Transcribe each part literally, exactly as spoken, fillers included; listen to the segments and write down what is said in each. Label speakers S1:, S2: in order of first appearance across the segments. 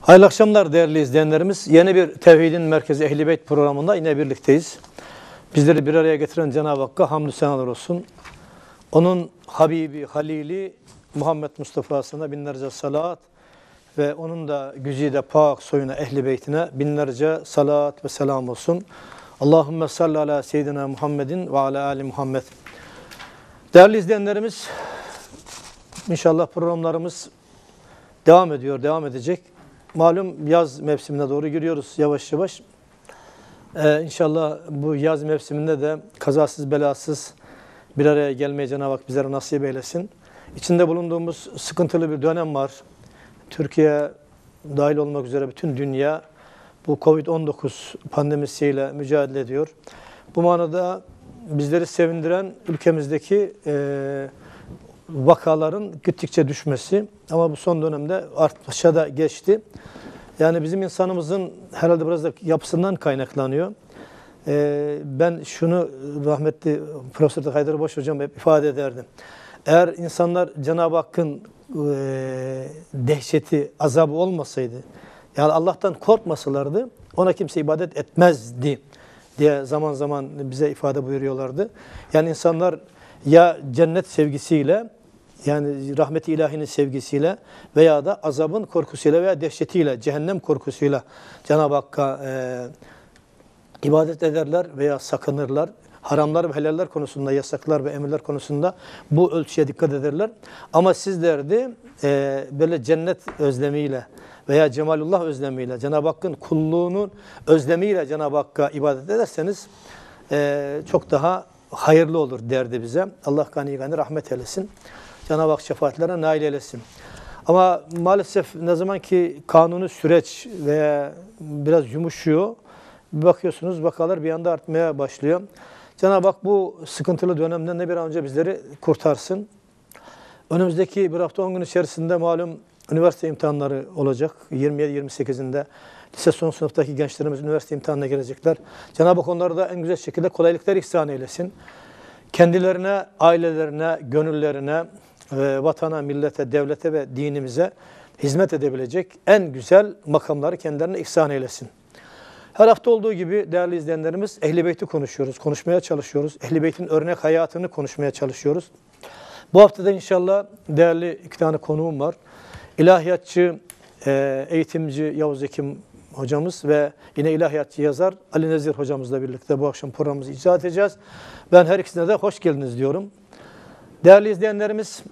S1: Hayırlı akşamlar değerli izleyenlerimiz. Yeni bir Tevhidin Merkezi Ehl-i Beyt programında yine birlikteyiz. Bizleri bir araya getiren Cenab-ı Hakk'a hamdü senalar olsun. Onun Habibi, Halili Muhammed Mustafa'sına binlerce salat ve onun da güzide pak soyuna, Ehl-i Beytine binlerce salat ve selam olsun. Allahümme salli ala seyyidina Muhammedin ve ala ali Muhammed. Değerli izleyenlerimiz, inşallah programlarımız devam ediyor, devam edecek. Malum yaz mevsimine doğru giriyoruz yavaş yavaş. Ee, inşallah bu yaz mevsiminde de kazasız belasız bir araya gelmeyi Cenab-ı Hak bizlere nasip eylesin. İçinde bulunduğumuz sıkıntılı bir dönem var. Türkiye dahil olmak üzere bütün dünya bu kovid on dokuz pandemisiyle mücadele ediyor. Bu manada bizleri sevindiren ülkemizdeki e, vakaların gittikçe düşmesi, ama bu son dönemde artmışa da geçti. Yani bizim insanımızın herhalde biraz da yapısından kaynaklanıyor. Ee, ben şunu rahmetli Profesör Haydar Boş hocam hep ifade ederdim. Eğer insanlar Cenab-ı Hakk'ın e, dehşeti, azabı olmasaydı, yani Allah'tan korkmasalardı, ona kimse ibadet etmezdi diye zaman zaman bize ifade buyuruyorlardı. Yani insanlar ya cennet sevgisiyle, yani rahmet-i ilahinin sevgisiyle veya da azabın korkusuyla veya dehşetiyle, cehennem korkusuyla Cenab-ı Hakk'a e, ibadet ederler veya sakınırlar. Haramlar ve helaller konusunda, yasaklar ve emirler konusunda bu ölçüye dikkat ederler. Ama sizler de e, böyle cennet özlemiyle veya cemalullah özlemiyle, Cenab-ı Hakk'ın kulluğunun özlemiyle Cenab-ı Hakk'a ibadet ederseniz e, çok daha hayırlı olur derdi bize. Allah gani gani rahmet eylesin. Cenab-ı Hak şefaatlerine nail eylesin. Ama maalesef ne zaman ki kanuni süreç veya biraz yumuşuyor, bir bakıyorsunuz vakalar bir anda artmaya başlıyor. Cenab-ı Hak bu sıkıntılı dönemden ne bir an önce bizleri kurtarsın. Önümüzdeki bir hafta on gün içerisinde malum üniversite imtihanları olacak. yirmi yedi yirmi sekizinde lise son sınıftaki gençlerimiz üniversite imtihanına gelecekler. Cenab-ı Hak onlara da en güzel şekilde kolaylıklar ihsan eylesin. Kendilerine, ailelerine, gönüllerine, vatana, millete, devlete ve dinimize hizmet edebilecek en güzel makamları kendilerine ihsan eylesin. Her hafta olduğu gibi değerli izleyenlerimiz Ehl-i Beyt'i konuşuyoruz, konuşmaya çalışıyoruz. Ehl-i Beyt'in örnek hayatını konuşmaya çalışıyoruz. Bu hafta da inşallah değerli iki tane konuğum var. İlahiyatçı, eğitimci Yavuz Ekim hocamız ve yine ilahiyatçı yazar Ali Nezir hocamızla birlikte bu akşam programımızı icra edeceğiz. Ben her ikisine de hoş geldiniz diyorum. Değerli izleyenlerimiz,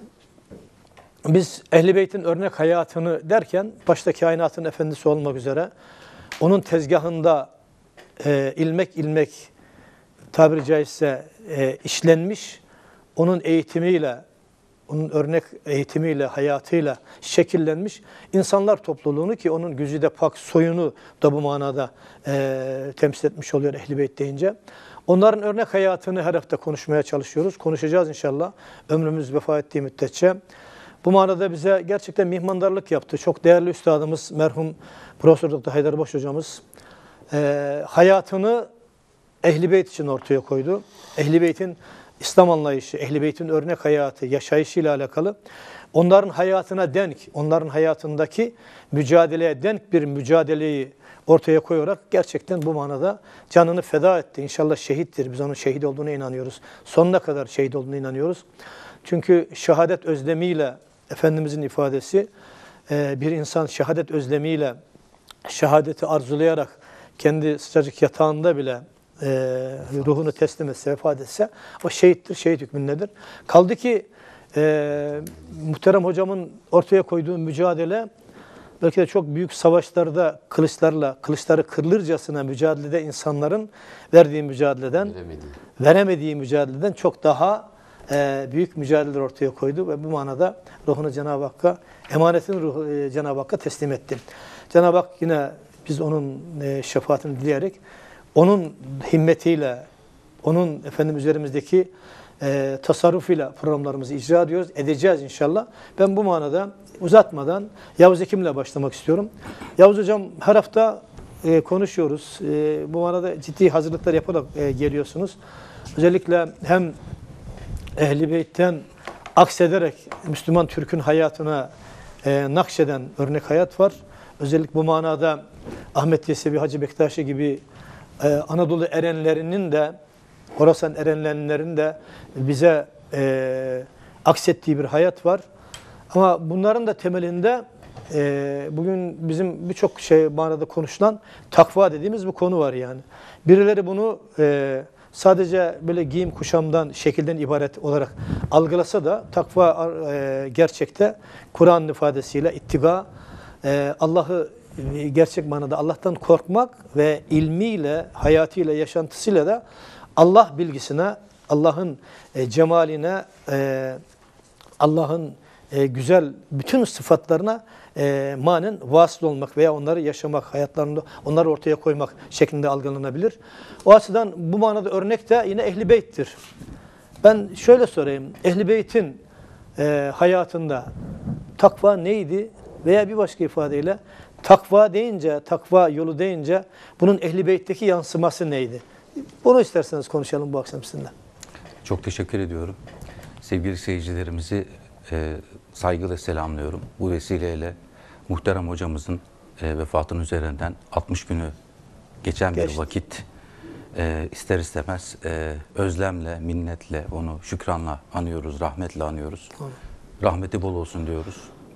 S1: biz Ehl-i Beyt'in örnek hayatını derken başta kainatın efendisi olmak üzere onun tezgahında e, ilmek ilmek tabiri caizse e, işlenmiş, onun eğitimiyle, onun örnek eğitimiyle, hayatıyla şekillenmiş insanlar topluluğunu, ki onun güzide pak soyunu da bu manada e, temsil etmiş oluyor Ehl-i Beyt deyince. Onların örnek hayatını her hafta konuşmaya çalışıyoruz. Konuşacağız inşallah ömrümüz vefa ettiği müddetçe. Bu manada bize gerçekten mihmandarlık yaptı. Çok değerli üstadımız merhum Profesör Doktor Haydar Boş hocamız e, hayatını Ehl-i Beyt için ortaya koydu. Ehl-i Beyt'in İslam anlayışı, Ehl-i Beyt'in örnek hayatı, yaşayışıyla alakalı onların hayatına denk, onların hayatındaki mücadeleye denk bir mücadeleyi ortaya koyarak gerçekten bu manada canını feda etti. İnşallah şehittir. Biz onun şehit olduğuna inanıyoruz. Sonuna kadar şehit olduğuna inanıyoruz. Çünkü şehadet özlemiyle, Efendimizin ifadesi, bir insan şehadet özlemiyle şehadeti arzulayarak kendi sıcacık yatağında bile ruhunu teslim etse, vefat etse o şehittir, şehit hükmündedir. Kaldı ki e, muhterem hocamın ortaya koyduğu mücadele belki de çok büyük savaşlarda kılıçlarla, kılıçları kırılırcasına mücadelede insanların verdiği mücadeleden, veremediği, veremediği mücadeleden çok daha e, büyük mücadeleler ortaya koydu ve bu manada ruhunu Cenab-ı Hakk'a, emanetini ruhu e, Cenab-ı Hakk'a teslim etti. Cenab-ı Hak yine biz onun e, şefaatini dileyerek, onun himmetiyle, onun efendim üzerimizdeki e, tasarrufuyla programlarımızı icra ediyoruz, edeceğiz inşallah. Ben bu manada uzatmadan Yavuz Ekim'le başlamak istiyorum. Yavuz Hocam, her hafta e, konuşuyoruz. E, bu manada ciddi hazırlıklar yaparak e, geliyorsunuz. Özellikle hem Ehl-i Beyt'ten aksederek Müslüman Türk'ün hayatına e, nakşeden örnek hayat var. Özellikle bu manada Ahmet Yesevi, Hacı Bektaşi gibi e, Anadolu erenlerinin de, Horasan erenlerinin de bize e, aksettiği bir hayat var. Ama bunların da temelinde e, bugün bizim birçok şey manada konuşulan takva dediğimiz bir konu var yani. Birileri bunu e, sadece böyle giyim kuşamdan, şekilden ibaret olarak algılasa da takva e, gerçekte Kur'an'ın ifadesiyle ittiga, e, Allah'ı gerçek manada Allah'tan korkmak ve ilmiyle, hayatıyla, yaşantısıyla da Allah bilgisine, Allah'ın e, cemaline, e, Allah'ın e, güzel bütün sıfatlarına e, manen vasıl olmak veya onları yaşamak, hayatlarında onları ortaya koymak şeklinde algılanabilir. O açıdan bu manada örnek de yine Ehl-i Beyt'tir. Ben şöyle sorayım, Ehl-i Beyt'in e, hayatında takva neydi? Veya bir başka ifadeyle takva deyince, takva yolu deyince bunun Ehl-i Beyt'teki yansıması neydi? Bunu isterseniz konuşalım bu akşam sizinle.
S2: Çok teşekkür ediyorum. Sevgili seyircilerimizi e, saygıyla selamlıyorum. Bu vesileyle muhterem hocamızın e, vefatının üzerinden altmış günü geçen bir
S1: Geçti.
S2: vakit e, ister istemez e, özlemle, minnetle, onu şükranla anıyoruz, rahmetle anıyoruz. Tamam. Rahmeti bol olsun diyoruz.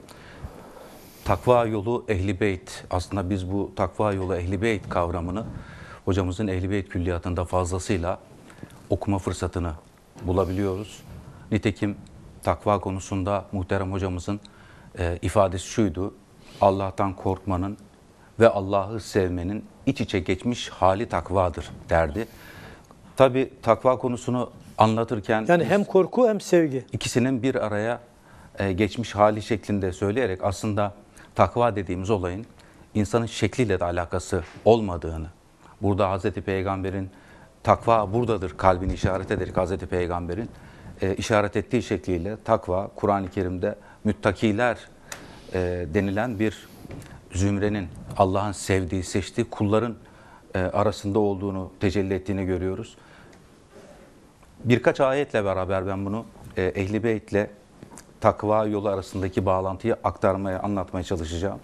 S2: Takva yolu Ehl-i Beyt. Aslında biz bu takva yolu Ehl-i Beyt kavramını hocamızın Ehl-i Beyt külliyatında fazlasıyla okuma fırsatını bulabiliyoruz. Nitekim takva konusunda muhterem hocamızın e, ifadesi şuydu: Allah'tan korkmanın ve Allah'ı sevmenin iç içe geçmiş hali takvadır derdi. Tabi takva konusunu anlatırken
S1: yani hem korku hem sevgi,
S2: ikisinin bir araya e, geçmiş hali şeklinde söyleyerek aslında takva dediğimiz olayın insanın şekliyle de alakası olmadığını, burada Hazreti Peygamber'in takva buradadır kalbini işaret ederek Hazreti Peygamber'in e, işaret ettiği şekliyle takva Kur'an-ı Kerim'de müttakiler e, denilen bir zümrenin, Allah'ın sevdiği, seçtiği kulların e, arasında olduğunu, tecelli ettiğini görüyoruz. Birkaç ayetle beraber ben bunu e, Ehl-i Beyt'le takva yolu arasındaki bağlantıyı aktarmaya, anlatmaya çalışacağım.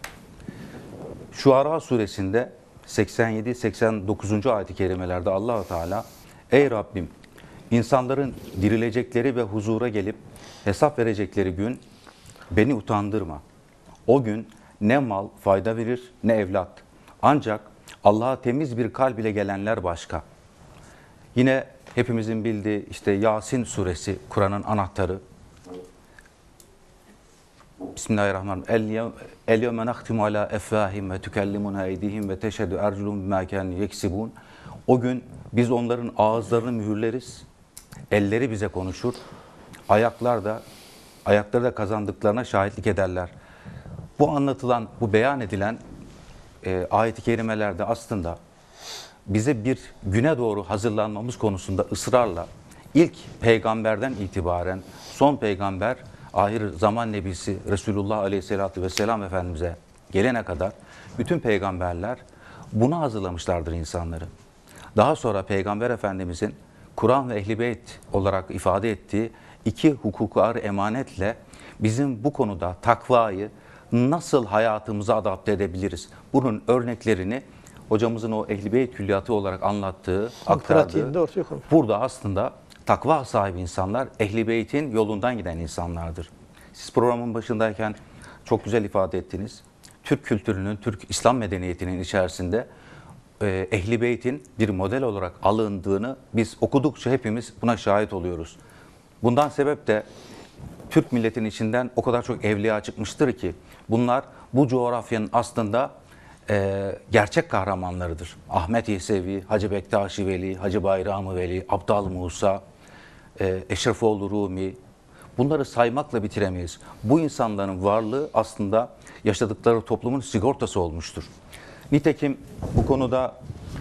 S2: Şuara suresinde seksen yedi seksen dokuzuncu ayet-i kerimelerde Allah-u Teala, ey Rabbim, insanların dirilecekleri ve huzura gelip hesap verecekleri gün beni utandırma. O gün ne mal fayda verir ne evlat. Ancak Allah'a temiz bir kalb ile gelenler başka. Yine hepimizin bildiği işte Yasin suresi, Kur'an'ın anahtarı. Bismillahirrahmanirrahim. El-yevme nahtimu ala efvahim ve tükellimuna eydihim ve teşhedü erculum bima kanu yeksibun. O gün biz onların ağızlarını mühürleriz. Elleri bize konuşur. Ayaklar da ayakları da kazandıklarına şahitlik ederler. Bu anlatılan, bu beyan edilen e, ayet-i kerimelerde aslında bize bir güne doğru hazırlanmamız konusunda ısrarla ilk peygamberden itibaren son peygamber, ahir zaman nebisi Resulullah Aleyhisselatü Vesselam Efendimiz'e gelene kadar bütün peygamberler buna hazırlamışlardır insanları. Daha sonra Peygamber Efendimiz'in Kur'an ve Ehl-i Beyt olarak ifade ettiği iki hukuku ar emanetle bizim bu konuda takvayı nasıl hayatımıza adapte edebiliriz? Bunun örneklerini hocamızın o Ehl-i Beyt külliyatı olarak anlattığı, aktardığı, burada aslında takva sahibi insanlar Ehl-i Beyt'in yolundan giden insanlardır. Siz programın başındayken çok güzel ifade ettiniz. Türk kültürünün, Türk İslam medeniyetinin içerisinde e, Ehl-i Beyt'in bir model olarak alındığını biz okudukça hepimiz buna şahit oluyoruz. Bundan sebep de Türk milletinin içinden o kadar çok evliya çıkmıştır ki bunlar bu coğrafyanın aslında e, gerçek kahramanlarıdır. Ahmet Yesevi, Hacı Bektaşi Veli, Hacı Bayram-ı Veli, Abdal Musa, e, Eşrefoğlu Rumi, bunları saymakla bitiremeyiz. Bu insanların varlığı aslında yaşadıkları toplumun sigortası olmuştur. Nitekim bu konuda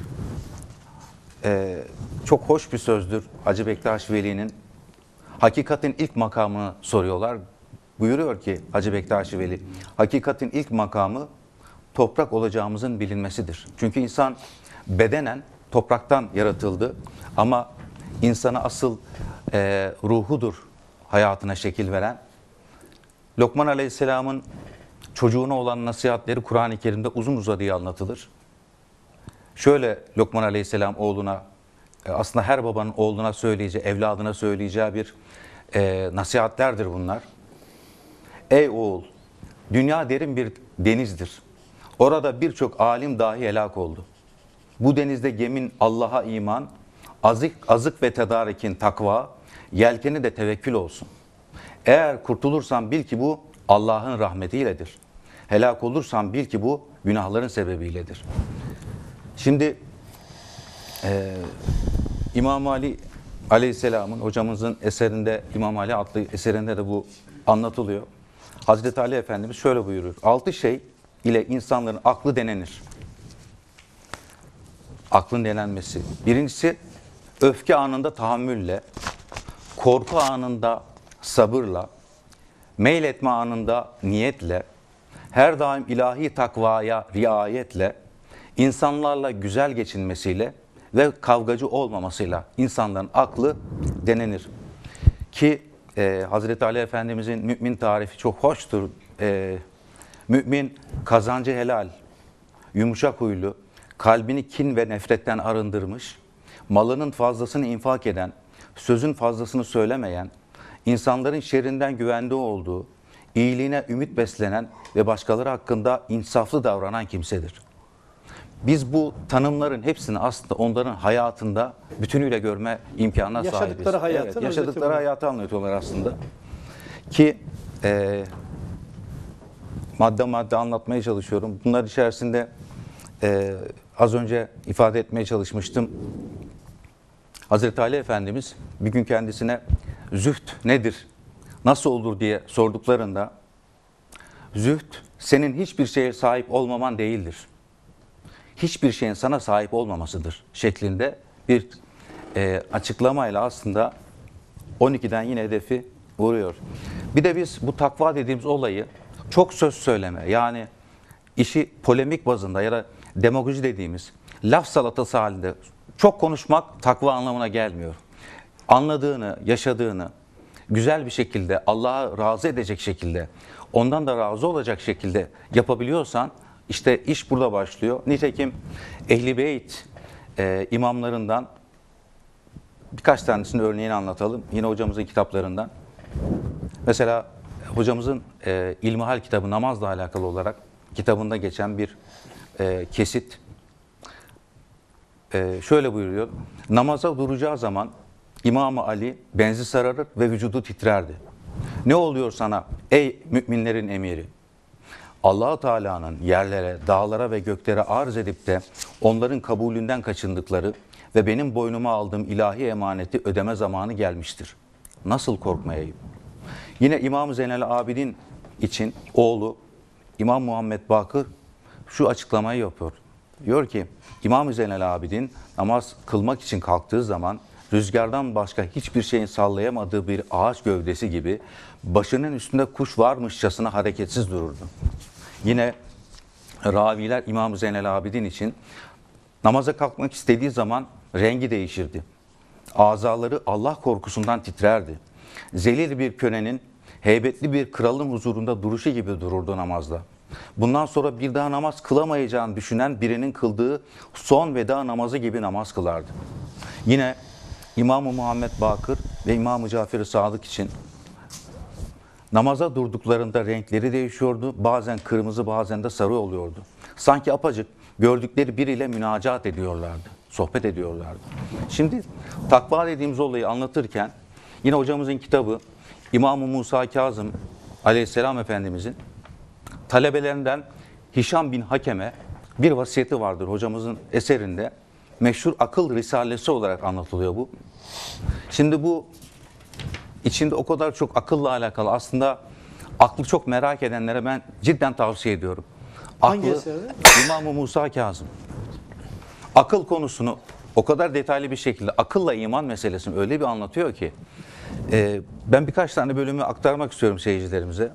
S2: e, çok hoş bir sözdür Hacı Bektaşi Veli'nin. Hakikatin ilk makamını soruyorlar. Buyuruyor ki Hacı Bektaşi Veli, hakikatin ilk makamı toprak olacağımızın bilinmesidir. Çünkü insan bedenen topraktan yaratıldı ama insana asıl e, ruhudur hayatına şekil veren. Lokman Aleyhisselam'ın çocuğuna olan nasihatleri Kur'an-ı Kerim'de uzun uzadıya anlatılır. Şöyle Lokman Aleyhisselam oğluna, aslında her babanın oğluna söyleyeceği, evladına söyleyeceği bir e, nasihatlerdir bunlar. Ey oğul, dünya derin bir denizdir. Orada birçok alim dahi helak oldu. Bu denizde gemin Allah'a iman, azık, azık ve tedarikin takva, yelkeni de tevekkül olsun. Eğer kurtulursan bil ki bu Allah'ın rahmetiyledir. Helak olursan bil ki bu günahların sebebiyledir. Şimdi e, İmam Ali Aleyhisselam'ın, hocamızın eserinde, İmam Ali adlı eserinde de bu anlatılıyor. Hazreti Ali Efendimiz şöyle buyurur. Altı şey ile insanların aklı denenir. Aklın denenmesi. Birincisi öfke anında tahammülle, korku anında sabırla, meyletme anında niyetle, her daim ilahi takvaya riayetle, insanlarla güzel geçinmesiyle ve kavgacı olmamasıyla insanların aklı denenir. Ki e, Hazreti Ali Efendimizin mümin tarifi çok hoştur. E, mümin kazancı helal, yumuşak huylu, kalbini kin ve nefretten arındırmış, malının fazlasını infak eden, sözün fazlasını söylemeyen, insanların şerrinden güvende olduğu, iyiliğine ümit beslenen ve başkaları hakkında insaflı davranan kimsedir. Biz bu tanımların hepsini aslında onların hayatında bütünüyle görme imkanına sahibiz.
S1: Yaşadıkları hayatı,
S2: evet, yaşadıkları hayatı anlatıyorlar aslında. Ki e, madde madde anlatmaya çalışıyorum. Bunlar içerisinde e, az önce ifade etmeye çalışmıştım. Hazreti Ali Efendimiz bir gün kendisine zühd nedir, nasıl olur diye sorduklarında, zühd senin hiçbir şeye sahip olmaman değildir. Hiçbir şeyin sana sahip olmamasıdır şeklinde bir e, açıklamayla aslında on ikiden yine hedefi vuruyor. Bir de biz bu takva dediğimiz olayı çok söz söyleme, yani işi polemik bazında ya da demagoji dediğimiz laf salatası halinde çok konuşmak takva anlamına gelmiyor. Anladığını, yaşadığını güzel bir şekilde, Allah'a razı edecek şekilde, ondan da razı olacak şekilde yapabiliyorsan işte iş burada başlıyor. Nitekim Ehl-i Beyt e, imamlarından birkaç tanesinin örneğini anlatalım. Yine hocamızın kitaplarından. Mesela hocamızın e, İlmihal kitabı, namazla alakalı olarak kitabında geçen bir e, kesit. E, şöyle buyuruyor. Namaza duracağı zaman İmam-ı Ali benzi sararır ve vücudu titrerdi. Ne oluyor sana ey müminlerin emiri? Allah-u Teala'nın yerlere, dağlara ve göklere arz edip de onların kabulünden kaçındıkları ve benim boynuma aldığım ilahi emaneti ödeme zamanı gelmiştir. Nasıl korkmayayım? Yine İmam-ı Zeynel Abidin için oğlu İmam Muhammed Bakır şu açıklamayı yapıyor. Diyor ki İmam-ı Zeynel Abidin namaz kılmak için kalktığı zaman rüzgardan başka hiçbir şeyin sallayamadığı bir ağaç gövdesi gibi başının üstünde kuş varmışçasına hareketsiz dururdu. Yine raviler İmam-ı Zeynel Abidin için namaza kalkmak istediği zaman rengi değişirdi. Azaları Allah korkusundan titrerdi. Zelil bir kölenin heybetli bir kralın huzurunda duruşu gibi dururdu namazda. Bundan sonra bir daha namaz kılamayacağını düşünen birinin kıldığı son veda namazı gibi namaz kılardı. Yine İmam-ı Muhammed Bakır ve İmam-ı Cafer-i Sadık için namaza durduklarında renkleri değişiyordu. Bazen kırmızı, bazen de sarı oluyordu. Sanki apacık gördükleri biriyle münacat ediyorlardı, sohbet ediyorlardı. Şimdi takva dediğimiz olayı anlatırken yine hocamızın kitabı İmam-ı Musa Kazım Aleyhisselam Efendimizin talebelerinden Hişam bin Hakem'e bir vasiyeti vardır hocamızın eserinde. Meşhur akıl risalesi olarak anlatılıyor bu. Şimdi bu içinde o kadar çok akılla alakalı, aslında aklı çok merak edenlere ben cidden tavsiye ediyorum.
S1: Hangi
S2: Aklı,
S1: eserde?
S2: İmam-ı Musa Kazım. Akıl konusunu o kadar detaylı bir şekilde akılla iman meselesini öyle bir anlatıyor ki e, ben birkaç tane bölümü aktarmak istiyorum seyircilerimize.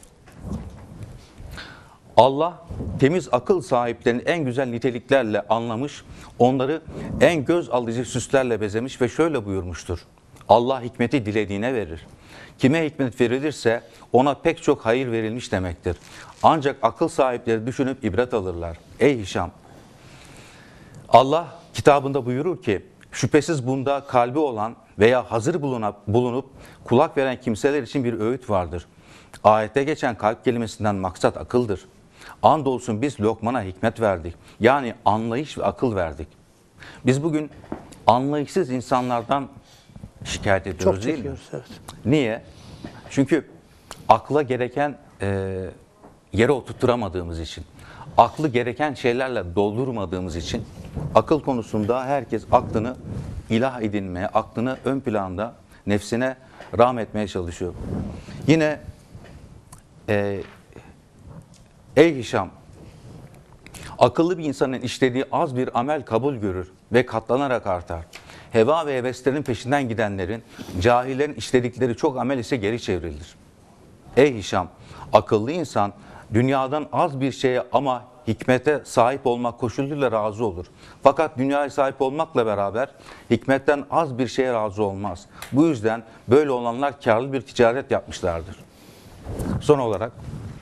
S2: Allah temiz akıl sahiplerini en güzel niteliklerle anlamış, onları en göz alıcı süslerle bezemiş ve şöyle buyurmuştur. Allah hikmeti dilediğine verir. Kime hikmet verilirse ona pek çok hayır verilmiş demektir. Ancak akıl sahipleri düşünüp ibret alırlar. Ey Hişam! Allah kitabında buyurur ki, şüphesiz bunda kalbi olan veya hazır bulunup, bulunup kulak veren kimseler için bir öğüt vardır. Ayette geçen kalp kelimesinden maksat akıldır. Andolsun biz Lokman'a hikmet verdik. Yani anlayış ve akıl verdik. Biz bugün anlayışsız insanlardan şikayet ediyoruz,
S1: Çok
S2: değil mi?
S1: çekiyoruz, evet.
S2: Niye? Çünkü akla gereken e, yere oturtturamadığımız için, aklı gereken şeylerle doldurmadığımız için akıl konusunda herkes aklını ilah edinmeye, aklını ön planda nefsine rahmetmeye çalışıyor. Yine e, ey Hişam, akıllı bir insanın işlediği az bir amel kabul görür ve katlanarak artar. Heva ve heveslerin peşinden gidenlerin, cahillerin işledikleri çok amel ise geri çevrilir. Ey Hişam, akıllı insan dünyadan az bir şeye ama hikmete sahip olmak koşuluyla razı olur. Fakat dünyaya sahip olmakla beraber hikmetten az bir şeye razı olmaz. Bu yüzden böyle olanlar karlı bir ticaret yapmışlardır. Son olarak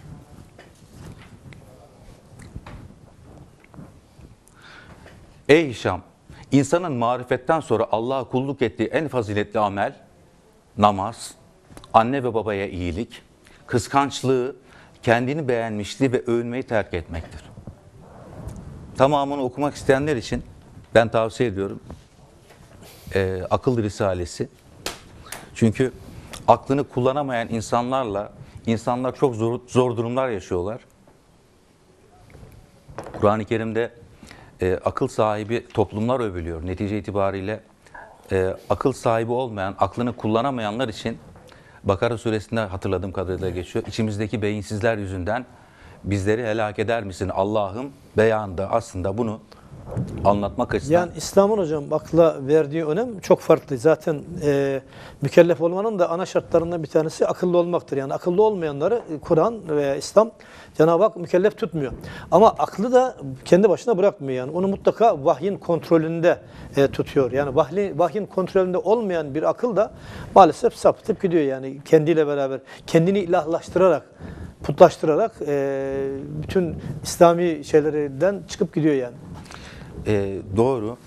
S2: ey Hişam, insanın marifetten sonra Allah'a kulluk ettiği en faziletli amel namaz, anne ve babaya iyilik, kıskançlığı, kendini beğenmişliği ve övünmeyi terk etmektir. Tamamını okumak isteyenler için ben tavsiye ediyorum. Ee, Akıl Risalesi. Çünkü aklını kullanamayan insanlarla insanlar çok zor, zor durumlar yaşıyorlar. Kur'an-ı Kerim'de e, akıl sahibi toplumlar övülüyor. Netice itibariyle e, akıl sahibi olmayan, aklını kullanamayanlar için Bakara suresinde hatırladığım kadarıyla geçiyor. İçimizdeki beyinsizler yüzünden bizleri helak eder misin Allah'ım beyanında aslında bunu anlatmak açısından.
S1: Yani İslam'ın hocam akla verdiği önem çok farklı. Zaten e, mükellef olmanın da ana şartlarından bir tanesi akıllı olmaktır. Yani akıllı olmayanları Kur'an veya İslam Cenab-ı Hak mükellef tutmuyor. Ama aklı da kendi başına bırakmıyor. Yani onu mutlaka vahyin kontrolünde e, tutuyor. Yani vahyi, vahyin kontrolünde olmayan bir akıl da maalesef sapıtıp gidiyor. Yani kendiyle beraber kendini ilahlaştırarak, putlaştırarak e, bütün İslami şeylerden çıkıp gidiyor yani.
S2: Ee, doğru.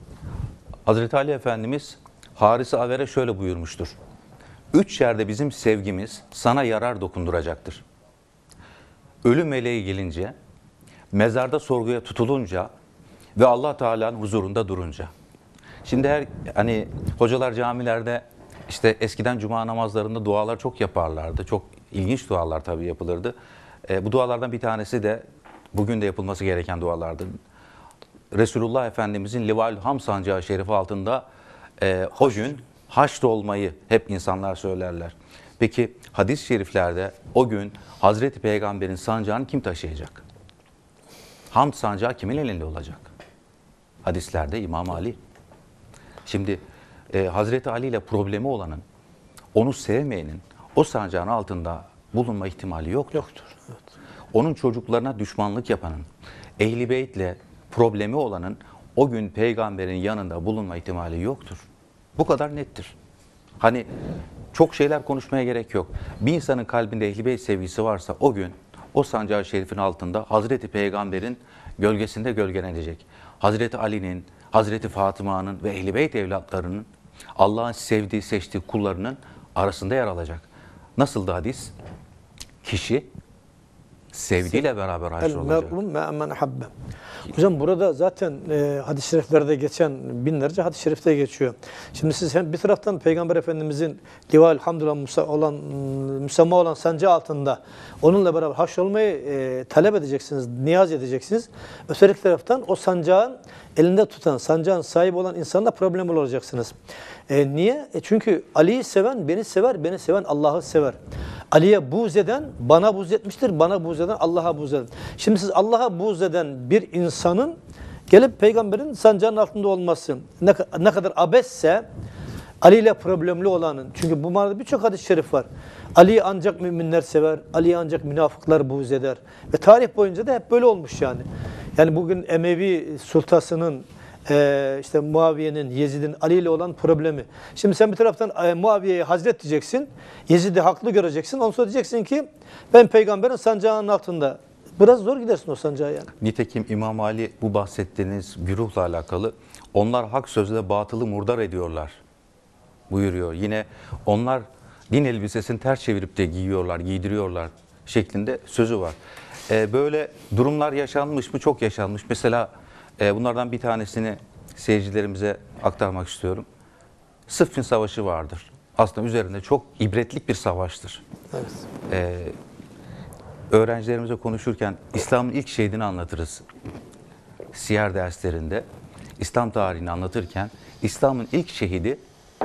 S2: Hazreti Ali Efendimiz Haris-i Aver'e şöyle buyurmuştur. Üç yerde bizim sevgimiz sana yarar dokunduracaktır. Ölüm meleği gelince, mezarda sorguya tutulunca ve Allah Teala'nın huzurunda durunca. Şimdi her hani hocalar camilerde işte eskiden cuma namazlarında dualar çok yaparlardı. Çok ilginç dualar tabii yapılırdı. E, bu dualardan bir tanesi de bugün de yapılması gereken dualardır. Resulullah Efendimizin Lival Ham sancağı şerifi altında e, o gün haşr olmayı hep insanlar söylerler. Peki hadis-i şeriflerde o gün Hazreti Peygamber'in sancağını kim taşıyacak? Hamd sancağı kimin elinde olacak? Hadislerde İmam Ali. Şimdi e, Hazreti Ali ile problemi olanın, onu sevmeyenin o sancağın altında bulunma ihtimali yoktur.
S1: Yoktur. Evet.
S2: Onun çocuklarına düşmanlık yapanın, Ehl-i Beyt'le problemi olanın o gün peygamberin yanında bulunma ihtimali yoktur. Bu kadar nettir. Hani çok şeyler konuşmaya gerek yok. Bir insanın kalbinde Ehl-i Beyt sevgisi varsa o gün o sancağı şerifin altında Hazreti Peygamber'in gölgesinde gölgelenecek. Hazreti Ali'nin, Hazreti Fatıma'nın ve Ehl-i Beyt evlatlarının Allah'ın sevdiği, seçtiği kullarının arasında yer alacak. Nasıldı hadis? Kişi sevdiğiyle beraber haşr olacak.
S1: Hocam burada zaten e, hadis-i şeriflerde geçen binlerce hadis-i şerifte geçiyor. Şimdi siz hem bir taraftan Peygamber Efendimizin lival hamdülillah olan, müsemma olan sancı altında onunla beraber haşr olmayı e, talep edeceksiniz, niyaz edeceksiniz. Öteki taraftan o sancağın elinde tutan, sancağın sahibi olan insanla problem olacaksınız. E, niye? E çünkü Ali'yi seven beni sever, beni seven Allah'ı sever. Ali'ye buğz eden bana buğz etmiştir, bana buğz eden Allah'a buğz eder. Şimdi siz Allah'a buğz eden bir insanın gelip peygamberin sancağının altında olması ne, ne kadar abesse Ali ile problemli olanın, çünkü bu manada birçok hadis-i şerif var. Ali'yi ancak müminler sever, Ali'yi ancak münafıklar buğz eder. Ve tarih boyunca da hep böyle olmuş yani. Yani bugün Emevi sultasının e, işte Muaviye'nin, Yezid'in Ali ile olan problemi. Şimdi sen bir taraftan e, Muaviye'ye Hazret diyeceksin, Yezid'i haklı göreceksin. Ondan sonra diyeceksin ki ben peygamberin sancağının altında. Biraz zor gidersin o sancağa yani.
S2: Nitekim İmam Ali bu bahsettiğiniz güruhla alakalı onlar hak sözle batılı murdar ediyorlar buyuruyor. Yine onlar din elbisesini ters çevirip de giyiyorlar, giydiriyorlar şeklinde sözü var. Ee, böyle durumlar yaşanmış mı? Çok yaşanmış. Mesela e, bunlardan bir tanesini seyircilerimize aktarmak istiyorum. Sıffin Savaşı vardır. Aslında üzerinde çok ibretlik bir savaştır.
S1: Evet.
S2: Ee, öğrencilerimize konuşurken İslam'ın ilk şehidini anlatırız. Siyer derslerinde İslam tarihini anlatırken İslam'ın ilk şehidi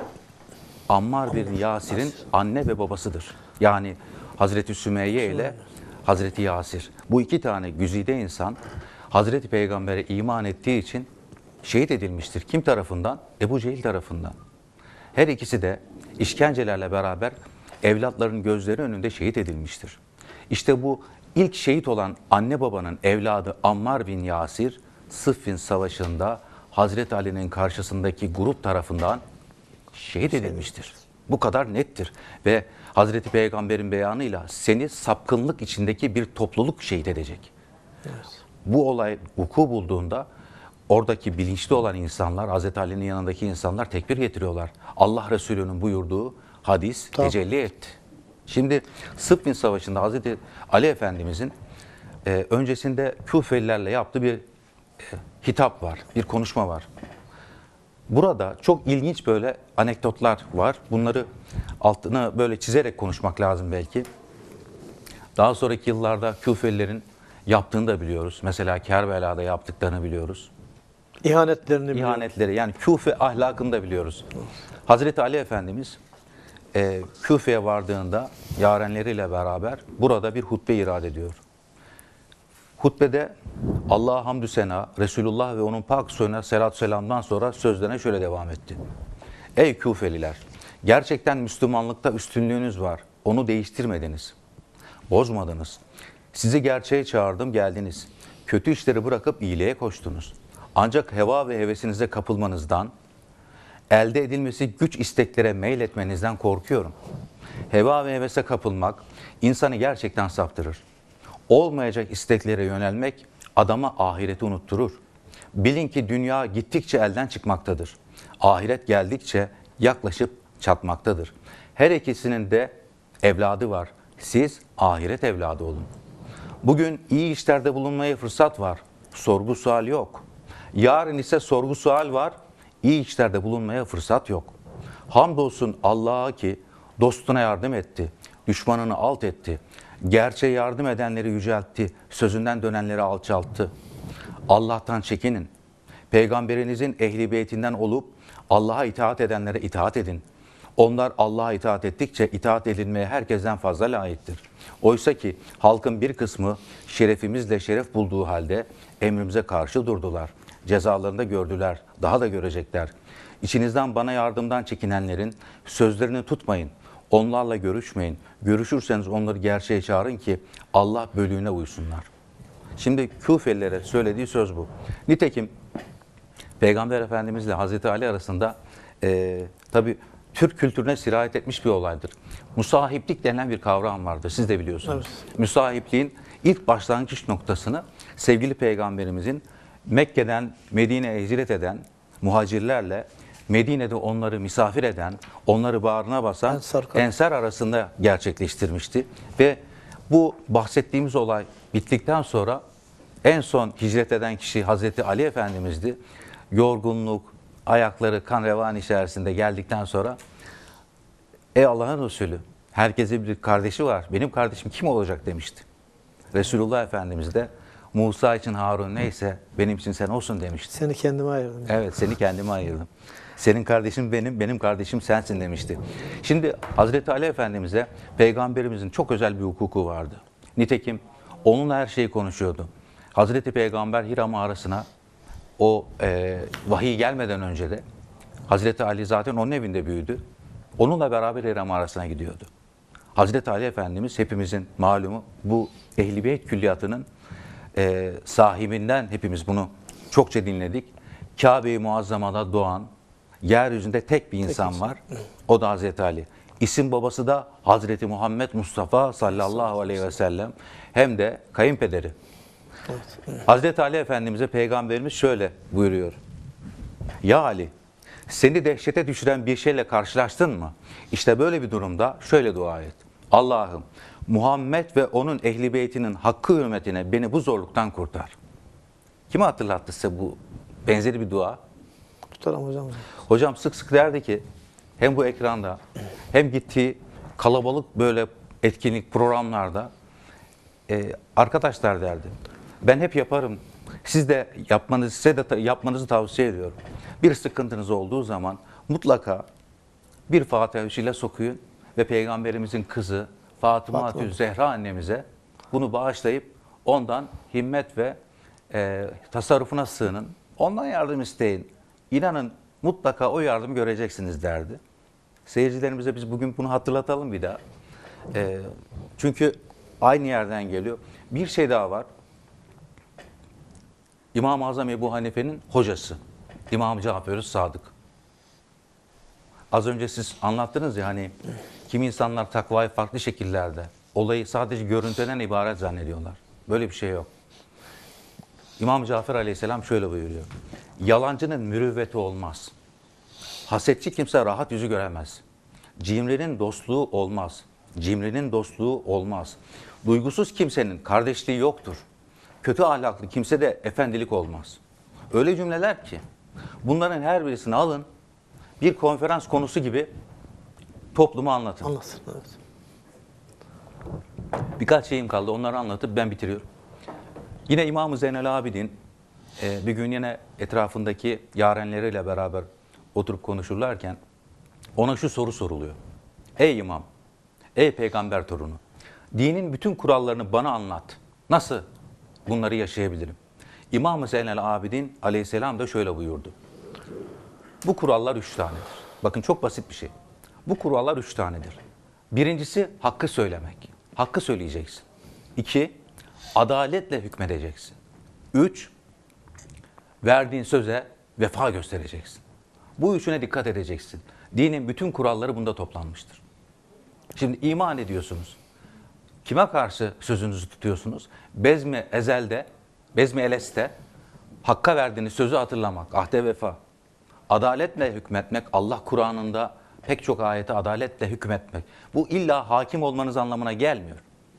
S2: Ammar bin Yasir'in anne ve babasıdır. Yani Hazreti Sümeyye ile Hazreti Yasir. Bu iki tane güzide insan Hazreti Peygamber'e iman ettiği için şehit edilmiştir. Kim tarafından? Ebu Cehil tarafından. Her ikisi de işkencelerle beraber evlatların gözleri önünde şehit edilmiştir. İşte bu ilk şehit olan anne babanın evladı Ammar bin Yasir, Sıffin Savaşı'nda Hazreti Ali'nin karşısındaki grup tarafından şehit edilmiştir. Bu kadar nettir. Ve Hazreti Peygamber'in beyanıyla seni sapkınlık içindeki bir topluluk şehit edecek.
S1: Evet.
S2: Bu olay vuku bulduğunda oradaki bilinçli olan insanlar, Hazreti Ali'nin yanındaki insanlar tekbir getiriyorlar. Allah Resulü'nün buyurduğu hadis
S1: Tamam.
S2: tecelli etti. Şimdi Sıffin Savaşı'nda Hazreti Ali Efendimizin e, öncesinde Küfelilerle yaptığı bir e, hitap var, bir konuşma var. Burada çok ilginç böyle anekdotlar var. Bunları altına böyle çizerek konuşmak lazım belki. Daha sonraki yıllarda Küfelilerin yaptığını da biliyoruz. Mesela Kerbela'da yaptıklarını biliyoruz.
S1: İhanetlerini biliyoruz.
S2: İhanetleri yani Küfe ahlakını da biliyoruz. Hazreti Ali Efendimiz e, Küfe'ye vardığında yarenleriyle beraber burada bir hutbe irad ediyor. Hutbede Allah'a hamdü sena, Resulullah ve onun pak soyuna selatü selamdan sonra sözlerine şöyle devam etti. Ey Küfeliler! Gerçekten Müslümanlıkta üstünlüğünüz var. Onu değiştirmediniz. Bozmadınız. Sizi gerçeğe çağırdım, geldiniz. Kötü işleri bırakıp iyiliğe koştunuz. Ancak heva ve hevesinize kapılmanızdan, elde edilmesi güç isteklere meyletmenizden korkuyorum. Heva ve hevese kapılmak insanı gerçekten saptırır. Olmayacak isteklere yönelmek adama ahireti unutturur. Bilin ki dünya gittikçe elden çıkmaktadır. Ahiret geldikçe yaklaşıp çatmaktadır. Her ikisinin de evladı var. Siz ahiret evladı olun. Bugün iyi işlerde bulunmaya fırsat var. Sorgu sual yok. Yarın ise sorgu sual var. İyi işlerde bulunmaya fırsat yok. Hamdolsun Allah'a ki dostuna yardım etti. Düşmanını alt etti. Gerçeğe yardım edenleri yüceltti. Sözünden dönenleri alçalttı. Allah'tan çekinin. Peygamberinizin ehli beytinden olup Allah'a itaat edenlere itaat edin. Onlar Allah'a itaat ettikçe itaat edilmeye herkesten fazla layıktır. Oysa ki halkın bir kısmı şerefimizle şeref bulduğu halde emrimize karşı durdular. Cezalarını da gördüler, daha da görecekler. İçinizden bana yardımdan çekinenlerin sözlerini tutmayın. Onlarla görüşmeyin. Görüşürseniz onları gerçeğe çağırın ki Allah bölüğüne uysunlar. Şimdi Küfelilere söylediği söz bu. Nitekim Peygamber Efendimizle Hazreti Ali arasında e, tabii Türk kültürüne sirayet etmiş bir olaydır. Musahiplik denilen bir kavram vardır. Siz de biliyorsunuz. Evet. Müsahipliğin ilk başlangıç noktasını sevgili Peygamberimizin Mekke'den Medine'ye hicret eden muhacirlerle Medine'de onları misafir eden, onları bağrına basan Ensar, Ensar arasında gerçekleştirmişti. Ve bu bahsettiğimiz olay bittikten sonra en son hicret eden kişi Hazreti Ali Efendimiz'di. Yorgunluk, ayakları kan revan içerisinde geldikten sonra ey Allah'ın Resulü, herkesin bir kardeşi var. Benim kardeşim kim olacak demişti. Resulullah Efendimiz de Musa için Harun neyse benim için sen olsun demişti.
S1: Seni kendime ayırdım.
S2: Evet, seni kendime ayırdım. Senin kardeşin benim, benim kardeşim sensin demişti. Şimdi Hazreti Ali Efendimiz'e Peygamberimizin çok özel bir hukuku vardı. Nitekim onunla her şeyi konuşuyordu. Hazreti Peygamber Hira mağarasına o e, vahiy gelmeden önce de Hazreti Ali zaten onun evinde büyüdü. Onunla beraber Hira mağarasına gidiyordu. Hazreti Ali Efendimiz hepimizin malumu bu Ehl-i Beyt külliyatının e, sahibinden hepimiz bunu çokça dinledik. Kabe-i Muazzama'da doğan, yeryüzünde tek bir insan
S1: insan.
S2: var. O da Hazreti Ali. İsim babası da Hazreti Muhammed Mustafa sallallahu aleyhi ve sellem. Hem de kayınpederi.
S1: Evet.
S2: Hazreti Ali Efendimiz'e Peygamberimiz şöyle buyuruyor. Ya Ali, seni dehşete düşüren bir şeyle karşılaştın mı? İşte böyle bir durumda şöyle dua et. Allah'ım, Muhammed ve onun ehli beytinin hakkı hürmetine beni bu zorluktan kurtar. Kime hatırlattı size bu benzeri bir dua?
S1: Tutalım hocam.
S2: Hocam sık sık derdi ki hem bu ekranda hem gittiği kalabalık böyle etkinlik programlarda e, arkadaşlar derdi. Ben hep yaparım. Siz de yapmanızı, size de yapmanızı tavsiye ediyorum. Bir sıkıntınız olduğu zaman mutlaka bir Fatiha ile sokuyun ve Peygamberimizin kızı Fatıma
S1: Fatıma.
S2: Zehra annemize bunu bağışlayıp ondan himmet ve e, tasarrufuna sığının. Ondan yardım isteyin. İnanın mutlaka o yardımı göreceksiniz derdi. Seyircilerimize biz bugün bunu hatırlatalım bir daha. E, çünkü aynı yerden geliyor. Bir şey daha var. İmam-ı Azam Ebu Hanife'nin hocası. İmam Cafer-ı Sadık. Az önce siz anlattınız ya hani kimi insanlar takvayı farklı şekillerde, olayı sadece görüntüden ibaret zannediyorlar. Böyle bir şey yok. İmam Cafer Aleyhisselam şöyle buyuruyor. Yalancının mürüvveti olmaz. Hasetçi kimse rahat yüzü göremez. Cimrinin dostluğu olmaz. Cimrinin dostluğu olmaz. Duygusuz kimsenin kardeşliği yoktur. Kötü ahlaklı kimse de efendilik olmaz. Öyle cümleler ki bunların her birisini alın, bir konferans konusu gibi topluma anlatın.
S1: Anlasın. Evet.
S2: Birkaç şeyim kaldı, onları anlatıp ben bitiriyorum. Yine İmam-ı Zeynel Abidin e, bir gün yine etrafındaki yarenleriyle beraber oturup konuşurlarken ona şu soru soruluyor. Ey imam, ey peygamber torunu, dinin bütün kurallarını bana anlat. Nasıl bunları yaşayabilirim? İmam-ı Zeynel Abidin aleyhisselam da şöyle buyurdu. Bu kurallar üç tanedir. Bakın çok basit bir şey. Bu kurallar üç tanedir. Birincisi hakkı söylemek. Hakkı söyleyeceksin. İki, adaletle hükmedeceksin. Üç, verdiğin söze vefa göstereceksin. Bu üçüne dikkat edeceksin. Dinin bütün kuralları bunda toplanmıştır. Şimdi iman ediyorsunuz. Kime karşı sözünüzü tutuyorsunuz? Bezmi ezelde, bezmi eleste, hakka verdiğiniz sözü hatırlamak, ahde vefa. Adaletle hükmetmek, Allah Kur'an'ında pek çok ayete adaletle hükmetmek. Bu illa hakim olmanız anlamına gelmiyor.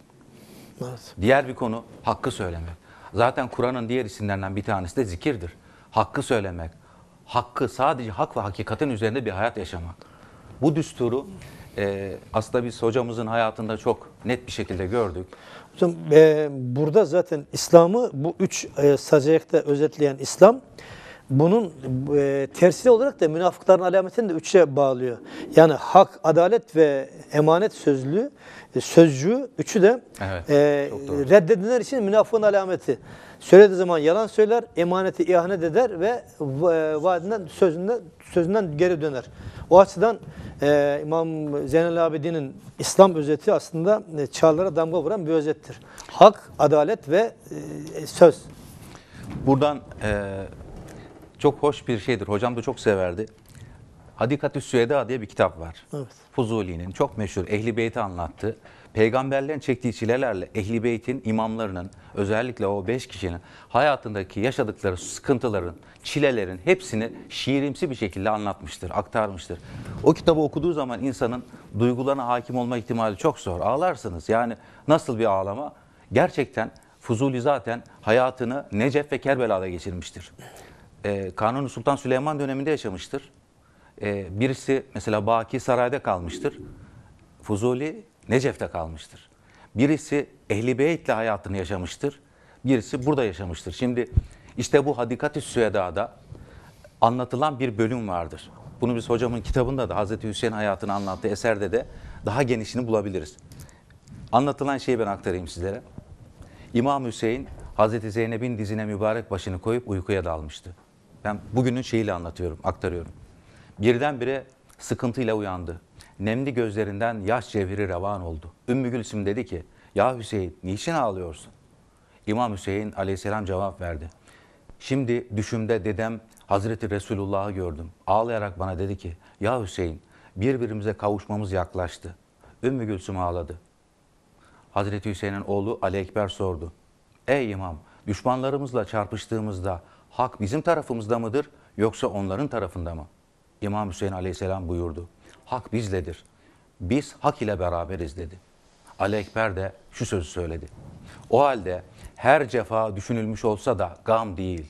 S1: Evet.
S2: Diğer bir konu hakkı söylemek. Zaten Kur'an'ın diğer isimlerinden bir tanesi de zikirdir. Hakkı söylemek. Hakkı sadece hak ve hakikatin üzerinde bir hayat yaşamak. Bu düsturu e, aslında biz hocamızın hayatında çok net bir şekilde gördük.
S1: Hocam e, burada zaten İslam'ı bu üç e, sacayakta özetleyen İslam bunun e, tersi olarak da münafıkların alametini de üçe bağlıyor. Yani hak, adalet ve emanet sözlüğü, e, sözcüğü üçü de
S2: Evet,
S1: e,
S2: çok doğru.
S1: reddedilenler için münafığın alameti. Söylediği zaman yalan söyler, emaneti ihanet eder ve e, vaadinden, sözünden, sözünden geri döner. O açıdan e, İmam Zeynel Abidin'in İslam özeti aslında e, çağlara damga vuran bir özettir. Hak, adalet ve e, söz.
S2: Buradan e, çok hoş bir şeydir. Hocam da çok severdi. Hadikat-ü Süeda diye bir kitap var.
S1: Evet.
S2: Fuzuli'nin çok meşhur Ehl-i Beyt'i anlattı. Peygamberlerin çektiği çilelerle Ehl-i Beyt'in imamlarının özellikle o beş kişinin hayatındaki yaşadıkları sıkıntıların, çilelerin hepsini şiirimsi bir şekilde anlatmıştır, aktarmıştır. O kitabı okuduğu zaman insanın duygularına hakim olma ihtimali çok zor. Ağlarsınız. Yani nasıl bir ağlama? Gerçekten Fuzuli zaten hayatını Necef ve Kerbela'da geçirmiştir. Ee, Kanuni Sultan Süleyman döneminde yaşamıştır. Ee, birisi mesela Baki Saray'da kalmıştır. Fuzuli Necef'te kalmıştır. Birisi Ehl-i Beyt'le hayatını yaşamıştır. Birisi burada yaşamıştır. Şimdi işte bu Hadikat-ı Süeda'da anlatılan bir bölüm vardır. Bunu biz hocamın kitabında da Hazreti Hüseyin hayatını anlattığı eserde de daha genişini bulabiliriz. Anlatılan şeyi ben aktarayım sizlere. İmam Hüseyin Hazreti Zeynep'in dizine mübarek başını koyup uykuya dalmıştı. Ben bugünün şeyiyle anlatıyorum, aktarıyorum. Birdenbire sıkıntıyla uyandı. Nemli gözlerinden yaş cevheri revan oldu. Ümmü Gülsüm dedi ki, ya Hüseyin niçin ağlıyorsun? İmam Hüseyin aleyhisselam cevap verdi. Şimdi düşümde dedem Hazreti Resulullah'ı gördüm. Ağlayarak bana dedi ki, ya Hüseyin, birbirimize kavuşmamız yaklaştı. Ümmü Gülsüm ağladı. Hazreti Hüseyin'in oğlu Ali Ekber sordu. Ey imam, düşmanlarımızla çarpıştığımızda hak bizim tarafımızda mıdır yoksa onların tarafında mı? İmam Hüseyin Aleyhisselam buyurdu. Hak bizledir. Biz hak ile beraberiz dedi. Ali Ekber de şu sözü söyledi. O halde her cefa düşünülmüş olsa da gam değil.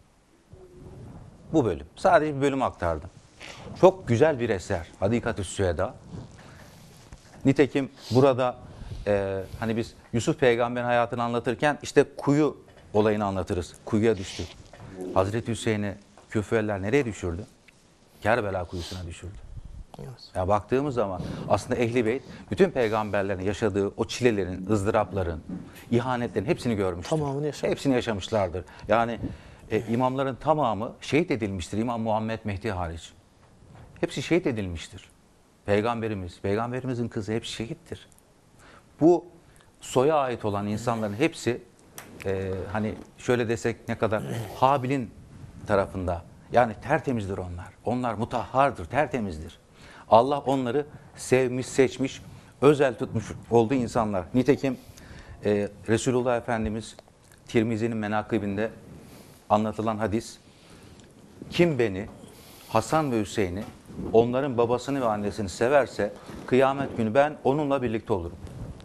S2: Bu bölüm. Sadece bir bölüm aktardım. Çok güzel bir eser. Hadikat-ü Süheda. Nitekim burada e, hani biz Yusuf Peygamber'in hayatını anlatırken işte kuyu olayını anlatırız. Kuyuya düştü. Hazreti Hüseyin'i Küfeliler nereye düşürdü? Kerbela kuyusuna düşürdü. Evet. Ya baktığımız zaman aslında Ehl-i Beyt bütün peygamberlerin yaşadığı o çilelerin, ızdırapların, ihanetlerin hepsini görmüştür.
S1: Tamamını yaşamış.
S2: Hepsini yaşamışlardır. Yani e, imamların tamamı şehit edilmiştir. İmam Muhammed Mehdi hariç. Hepsi şehit edilmiştir. Peygamberimiz, peygamberimizin kızı hepsi şehittir. Bu soya ait olan insanların hepsi e, hani şöyle desek ne kadar Habil'in tarafında. Yani tertemizdir onlar. Onlar mutahhardır, tertemizdir. Allah onları sevmiş, seçmiş, özel tutmuş olduğu insanlar. Nitekim e, Resulullah Efendimiz Tirmizi'nin menakibinde anlatılan hadis, kim beni, Hasan ve Hüseyin'i, onların babasını ve annesini severse kıyamet günü ben onunla birlikte olurum.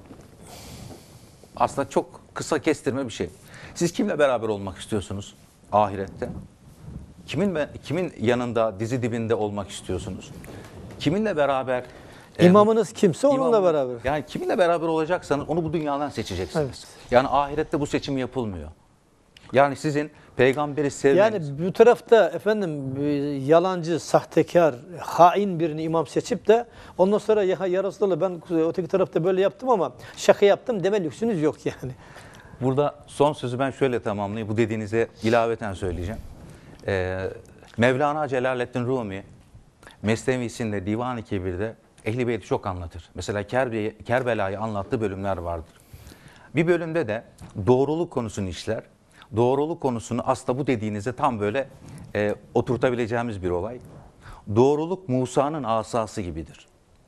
S2: Aslında çok kısa kestirme bir şey. Siz kimle beraber olmak istiyorsunuz ahirette? Kimin kimin yanında, dizi dibinde olmak istiyorsunuz? Kiminle beraber?
S1: İmamınız kimse onunla
S2: imam,
S1: beraber.
S2: Yani kiminle beraber olacaksanız onu bu dünyadan seçeceksiniz.
S1: Evet.
S2: Yani ahirette bu seçim yapılmıyor. Yani sizin peygamberi sevmeniz.
S1: Yani bu tarafta efendim yalancı, sahtekar, hain birini imam seçip de ondan sonra ya, ya Resulallah ben öteki tarafta böyle yaptım ama şaka yaptım deme lüksünüz yok yani.
S2: Burada son sözü ben şöyle tamamlayayım. Bu dediğinize ilaveten söyleyeceğim. Ee, Mevlana Celaleddin Rumi Mesnevisinde Divan-ı Kebir'de Ehl-i Beyt'i çok anlatır. Mesela Kerbe, Kerbela'yı anlattığı bölümler vardır. Bir bölümde de doğruluk konusunu işler. Doğruluk konusunu aslında bu dediğinize tam böyle e, oturtabileceğimiz bir olay. Doğruluk Musa'nın asası gibidir.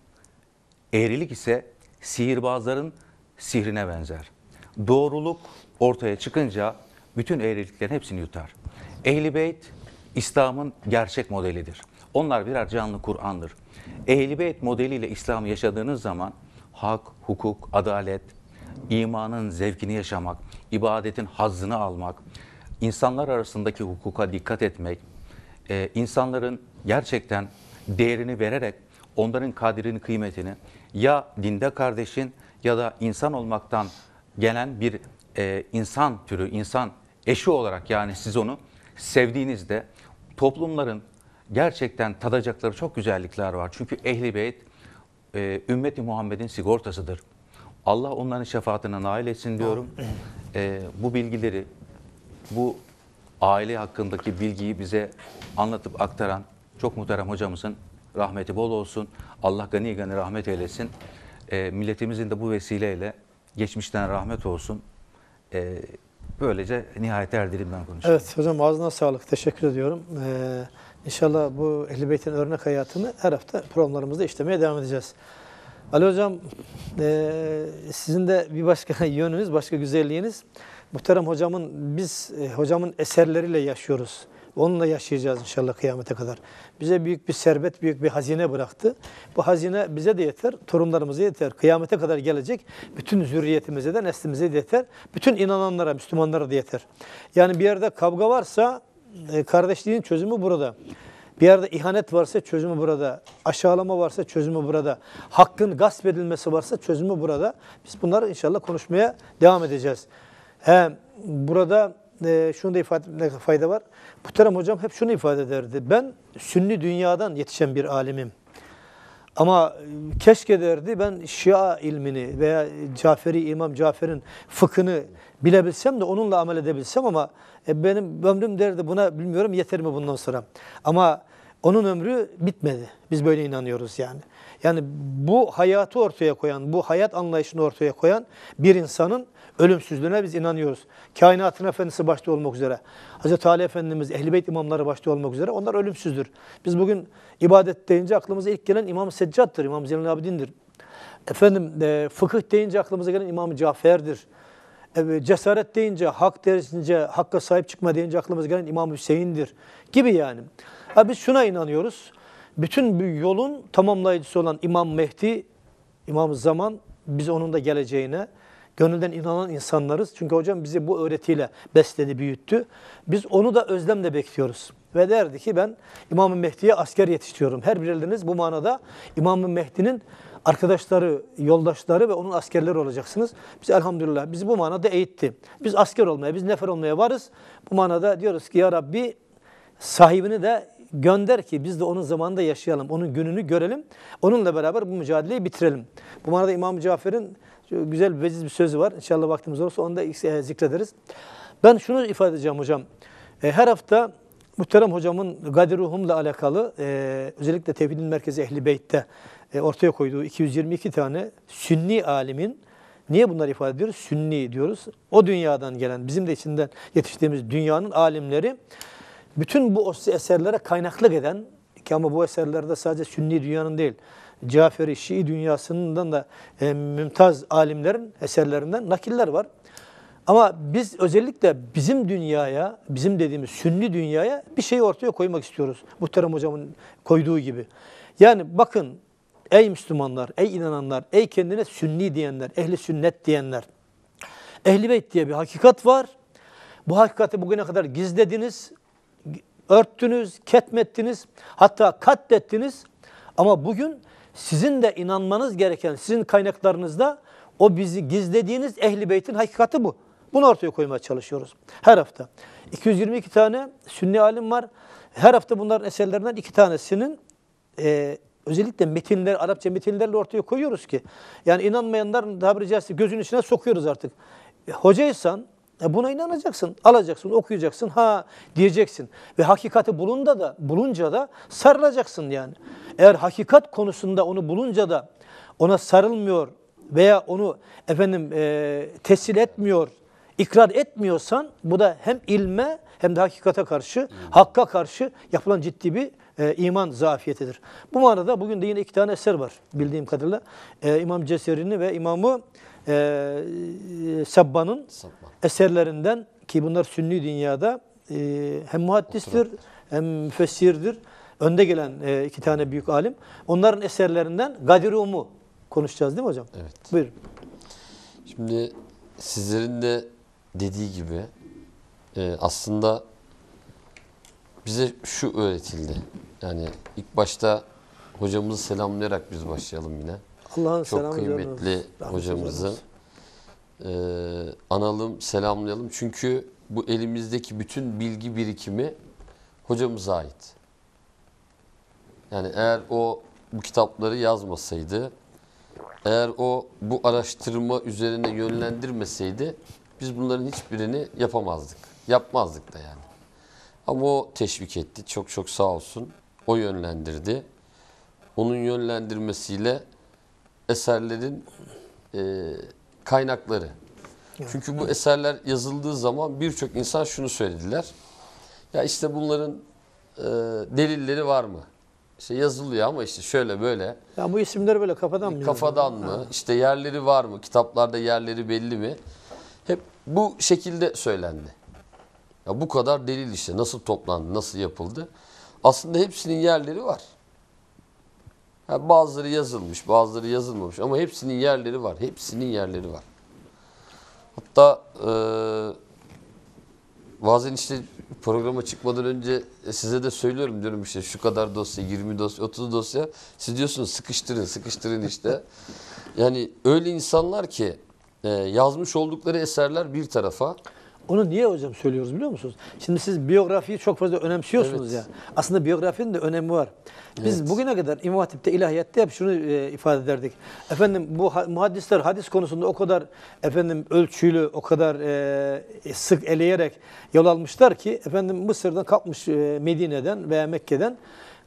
S2: Eğrilik ise sihirbazların sihrine benzer. Doğruluk ortaya çıkınca bütün eğriliklerin hepsini yutar. Ehl-i Beyt İslam'ın gerçek modelidir. Onlar birer canlı Kur'an'dır. Ehl-i Beyt modeliyle İslam'ı yaşadığınız zaman hak, hukuk, adalet, imanın zevkini yaşamak, ibadetin hazzını almak, insanlar arasındaki hukuka dikkat etmek, e, insanların gerçekten değerini vererek onların kadrini, kıymetini ya dinde kardeşin ya da insan olmaktan gelen bir e, insan türü, insan eşi olarak yani siz onu sevdiğinizde toplumların gerçekten tadacakları çok güzellikler var. Çünkü Ehl-i Beyt e, ümmeti Muhammed'in sigortasıdır. Allah onların şefaatine nail etsin diyorum. E, bu bilgileri, bu aile hakkındaki bilgiyi bize anlatıp aktaran çok muhterem hocamızın rahmeti bol olsun. Allah gani gani rahmet eylesin. E, milletimizin de bu vesileyle geçmişten rahmet olsun. E, böylece nihayete erdireyim ben konuşuyorum.
S1: Evet hocam ağzına sağlık. Teşekkür ediyorum. Ee, inşallah bu Ehl-i Beyt'in örnek hayatını her hafta programlarımızda işlemeye devam edeceğiz. Ali hocam e, sizin de bir başka yönünüz, başka güzelliğiniz. Muhterem hocamın, biz e, hocamın eserleriyle yaşıyoruz. Onunla yaşayacağız inşallah kıyamete kadar. Bize büyük bir servet, büyük bir hazine bıraktı. Bu hazine bize de yeter, torunlarımıza yeter. Kıyamete kadar gelecek bütün zürriyetimize de, neslimize de yeter. Bütün inananlara, Müslümanlara da yeter. Yani bir yerde kavga varsa e, kardeşliğin çözümü burada. Bir yerde ihanet varsa çözümü burada. Aşağılama varsa çözümü burada. Hakkın gasp edilmesi varsa çözümü burada. Biz bunları inşallah konuşmaya devam edeceğiz. He, burada e, şunu da ifade etmekte fayda var. Muhterem hocam hep şunu ifade ederdi. Ben Sünni dünyadan yetişen bir alimim. Ama keşke derdi ben Şia ilmini veya Caferi, İmam Cafer'in fıkhını bilebilsem de onunla amel edebilsem ama e, benim ömrüm derdi buna bilmiyorum yeter mi bundan sonra. Ama onun ömrü bitmedi. Biz böyle inanıyoruz yani. Yani bu hayatı ortaya koyan, bu hayat anlayışını ortaya koyan bir insanın ölümsüzlüğüne biz inanıyoruz. Kainatın efendisi başta olmak üzere, Hazreti Ali Efendimiz, Ehl-i Beyt imamları başta olmak üzere onlar ölümsüzdür. Biz bugün ibadet deyince aklımıza ilk gelen İmam-ı Seccad'dır, İmam Zeynel Abidin'dir. Efendim e, fıkıh deyince aklımıza gelen İmam-ı Cafer'dir. E, cesaret deyince, hak deyince, hakka sahip çıkma deyince aklımıza gelen İmam Hüseyin'dir gibi yani. Ha, biz şuna inanıyoruz. Bütün bu yolun tamamlayıcısı olan İmam Mehdi, İmam-ı Zaman, biz onun da geleceğine gönülden inanan insanlarız. Çünkü hocam bizi bu öğretiyle besledi, büyüttü. Biz onu da özlemle bekliyoruz. Ve derdi ki ben İmam-ı Mehdi'ye asker yetiştiriyorum. Her biriniz bu manada İmam-ı Mehdi'nin arkadaşları, yoldaşları ve onun askerleri olacaksınız. Biz elhamdülillah bizi bu manada eğitti. Biz asker olmaya, biz nefer olmaya varız. Bu manada diyoruz ki ya Rabbi sahibini de gönder ki biz de onun zamanında yaşayalım, onun gününü görelim. Onunla beraber bu mücadeleyi bitirelim. Bu manada İmam-ı Cafer'in güzel bir veciz bir sözü var. İnşallah vaktimiz olursa onu da zikrederiz. Ben şunu ifade edeceğim hocam. Her hafta muhterem hocamın Gadir Ruhum'la alakalı özellikle Tevhidin Merkezi Ehl-i Beyt'te ortaya koyduğu iki yüz yirmi iki tane Sünni alimin, niye bunları ifade ediyoruz? Sünni diyoruz. O dünyadan gelen, bizim de içinden yetiştiğimiz dünyanın alimleri bütün bu eserlere kaynaklık eden, ki ama bu eserlerde sadece Sünni dünyanın değil, Caferi, Şii dünyasından da e, mümtaz alimlerin eserlerinden nakiller var. Ama biz özellikle bizim dünyaya, bizim dediğimiz Sünni dünyaya bir şeyi ortaya koymak istiyoruz. Muhterem hocamın koyduğu gibi. Yani bakın ey Müslümanlar, ey inananlar, ey kendine Sünni diyenler, ehli sünnet diyenler. Ehl-i Beyt diye bir hakikat var. Bu hakikati bugüne kadar gizlediniz, örttünüz, ketmettiniz, hatta katlettiniz. Ama bugün sizin de inanmanız gereken, sizin kaynaklarınızda o bizi gizlediğiniz Ehl-i Beyt'in hakikati bu. Bunu ortaya koymaya çalışıyoruz. Her hafta. iki yüz yirmi iki tane Sünni alim var. Her hafta bunların eserlerinden iki tanesinin e, özellikle metinler, Arapça metinlerle ortaya koyuyoruz ki. Yani inanmayanlar tabiri caizse gözünün içine sokuyoruz artık. E, hocaysan e, buna inanacaksın, alacaksın, okuyacaksın, ha diyeceksin. Ve hakikati bulunca da, bulunca da sarılacaksın yani. Eğer hakikat konusunda onu bulunca da ona sarılmıyor veya onu efendim e, tessil etmiyor, ikrar etmiyorsan bu da hem ilme hem de hakikate karşı, hakka karşı yapılan ciddi bir e, iman zafiyetidir. Bu manada bugün de yine iki tane eser var bildiğim kadarıyla. E, İmam Ceseri'ni ve İmam-ı e, Sabba'nın eserlerinden, ki bunlar Sünni dünyada e, hem muhaddistir hem müfessirdir. Önde gelen e, iki tane büyük alim. Onların eserlerinden Gadir Rum'u konuşacağız değil mi hocam?
S3: Evet.
S1: Buyurun.
S3: Şimdi sizlerin de dediği gibi e, aslında bize şu öğretildi. Yani ilk başta hocamızı selamlayarak biz başlayalım yine.
S1: Allah'ın
S3: Çok
S1: selamı
S3: kıymetli hocamızı e, analım, selamlayalım. Çünkü bu elimizdeki bütün bilgi birikimi hocamıza ait. Yani eğer o bu kitapları yazmasaydı, eğer o bu araştırma üzerine yönlendirmeseydi biz bunların hiçbirini yapamazdık. Yapmazdık da yani. Ama o teşvik etti. Çok çok sağ olsun. O yönlendirdi. Onun yönlendirmesiyle eserlerin e, kaynakları. Çünkü bu eserler yazıldığı zaman birçok insan şunu söylediler. Ya işte bunların e, delilleri var mı? İşte yazılıyor ama işte şöyle böyle.
S1: Ya bu isimleri böyle kafadan mı?
S3: Kafadan mı? Ha. İşte yerleri var mı? Kitaplarda yerleri belli mi? Hep bu şekilde söylendi. Ya bu kadar delil işte nasıl toplandı, nasıl yapıldı? Aslında hepsinin yerleri var. Ya bazıları yazılmış, bazıları yazılmamış ama hepsinin yerleri var. Hepsinin yerleri var. Hatta e, bazen işte programa çıkmadan önce size de söylüyorum, diyorum işte şu kadar dosya, yirmi dosya, otuz dosya. Siz diyorsunuz sıkıştırın, sıkıştırın işte. Yani öyle insanlar ki e, yazmış oldukları eserler bir tarafa.
S1: Onu niye hocam söylüyoruz biliyor musunuz? Şimdi siz biyografiyi çok fazla önemsiyorsunuz
S3: Evet.
S1: ya. Aslında biyografinin de önemi var. Biz evet. bugüne kadar İmam Hatip'te, ilahiyatta hep şunu e, ifade ederdik. Efendim bu ha, muhaddisler hadis konusunda o kadar efendim ölçülü, o kadar e, sık eleyerek yol almışlar ki efendim Mısır'dan kalkmış e, Medine'den veya Mekke'den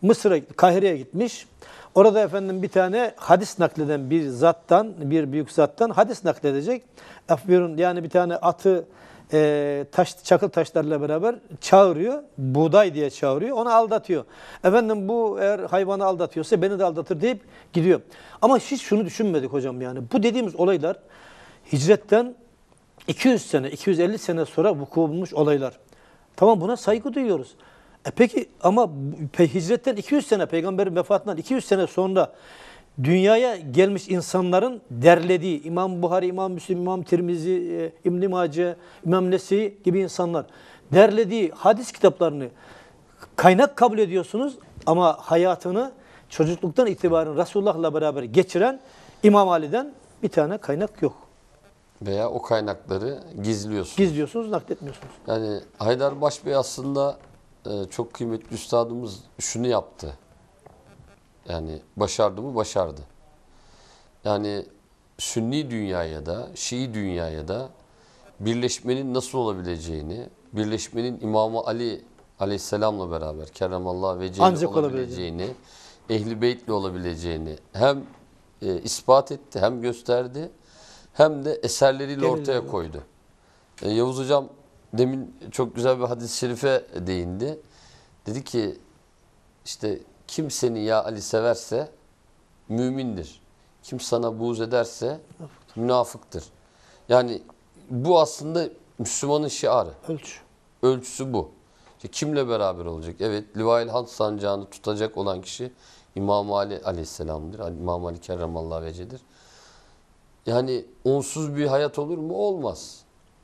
S1: Mısır'a, Kahire'ye gitmiş. Orada efendim bir tane hadis nakleden bir zattan, bir büyük zattan hadis nakledecek. Afbirun yani bir tane atı e, taş, çakıl taşlarla beraber çağırıyor. Buğday diye çağırıyor. Onu aldatıyor. Efendim bu eğer hayvanı aldatıyorsa beni de aldatır deyip gidiyor. Ama hiç şunu düşünmedik hocam yani. Bu dediğimiz olaylar hicretten iki yüz sene, iki yüz elli sene sonra vuku bulmuş olaylar. Tamam buna saygı duyuyoruz. E peki ama hicretten iki yüz sene, peygamberin vefatından iki yüz sene sonra dünyaya gelmiş insanların derlediği İmam Buhari, İmam Müslim, İmam Tirmizi, İbn-i Mace, İmam Nese'i gibi insanlar derlediği hadis kitaplarını kaynak kabul ediyorsunuz ama hayatını çocukluktan itibaren Resulullah'la beraber geçiren İmam Ali'den bir tane kaynak yok.
S3: Veya o kaynakları gizliyorsunuz.
S1: Gizliyorsunuz, nakletmiyorsunuz.
S3: Yani Haydarbaş Bey aslında e, çok kıymetli üstadımız şunu yaptı. Yani başardı mı? Başardı. Yani Sünni dünyaya da, Şii dünyaya da birleşmenin nasıl olabileceğini, birleşmenin İmam-ı Ali aleyhisselamla beraber kerramallahu vecehiyle olabileceğini, Ehl-i Beyt'le olabileceğini hem e, ispat etti, hem gösterdi, hem de eserleriyle
S1: Delil
S3: ortaya
S1: evet.
S3: koydu. E, Yavuz Hocam demin çok güzel bir hadis-i şerife değindi. Dedi ki işte kim seni ya Ali severse mümindir. Kim sana buğz ederse münafıktır. Yani bu aslında Müslümanın şiarı.
S1: Ölçü.
S3: Ölçüsü bu. İşte kimle beraber olacak? Evet, Livail Hamd sancağını tutacak olan kişi İmam Ali aleyhisselamdır. İmam Ali kerramallahu vecedir. Yani onsuz bir hayat olur mu? Olmaz.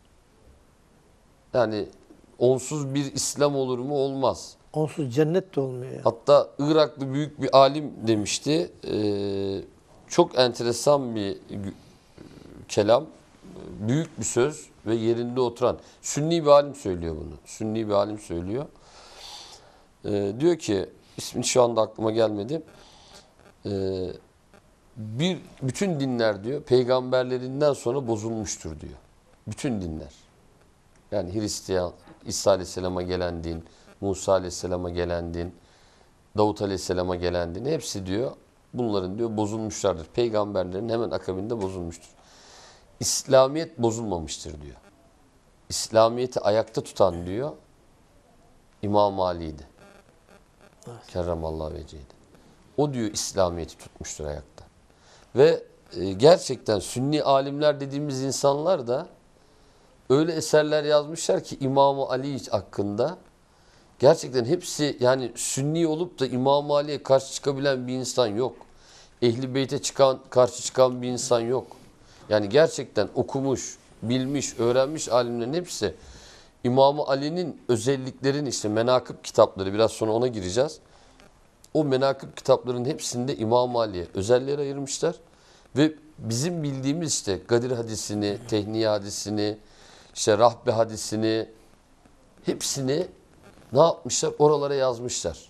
S3: Yani onsuz bir İslam olur mu? Olmaz.
S1: Onsuz cennet de olmuyor ya.
S3: Hatta Iraklı büyük bir alim demişti. Ee, çok enteresan bir kelam. Büyük bir söz ve yerinde oturan. Sünni bir alim söylüyor bunu. Sünni bir alim söylüyor. Ee, diyor ki, ismi şu anda aklıma gelmedi. Ee, bir bütün dinler diyor, peygamberlerinden sonra bozulmuştur diyor. Bütün dinler. Yani Hristiyan, İsa Aleyhisselam'a gelen din, Musa Aleyhisselam'a gelen din, Davut Aleyhisselam'a gelen din, hepsi diyor bunların diyor bozulmuşlardır. Peygamberlerin hemen akabinde bozulmuştur. İslamiyet bozulmamıştır diyor. İslamiyeti ayakta tutan diyor İmam Ali'ydi. Evet. Kerramallahu vecihiydi. O diyor İslamiyeti tutmuştur ayakta. Ve e, gerçekten Sünni alimler dediğimiz insanlar da öyle eserler yazmışlar ki İmam-ı Ali hakkında gerçekten hepsi yani Sünni olup da İmam-ı Ali'ye karşı çıkabilen bir insan yok. Ehl-i Beyt'e çıkan, karşı çıkan bir insan yok. Yani gerçekten okumuş, bilmiş, öğrenmiş alimlerin hepsi İmam-ı Ali'nin özelliklerini işte menakıb kitapları biraz sonra ona gireceğiz. O menakıb kitapların hepsinde İmam-ı Ali'ye özellikler ayırmışlar. Ve bizim bildiğimiz işte Gadir hadisini, Tehniye hadisini, işte Rahbe hadisini hepsini ne yapmışlar? Oralara yazmışlar.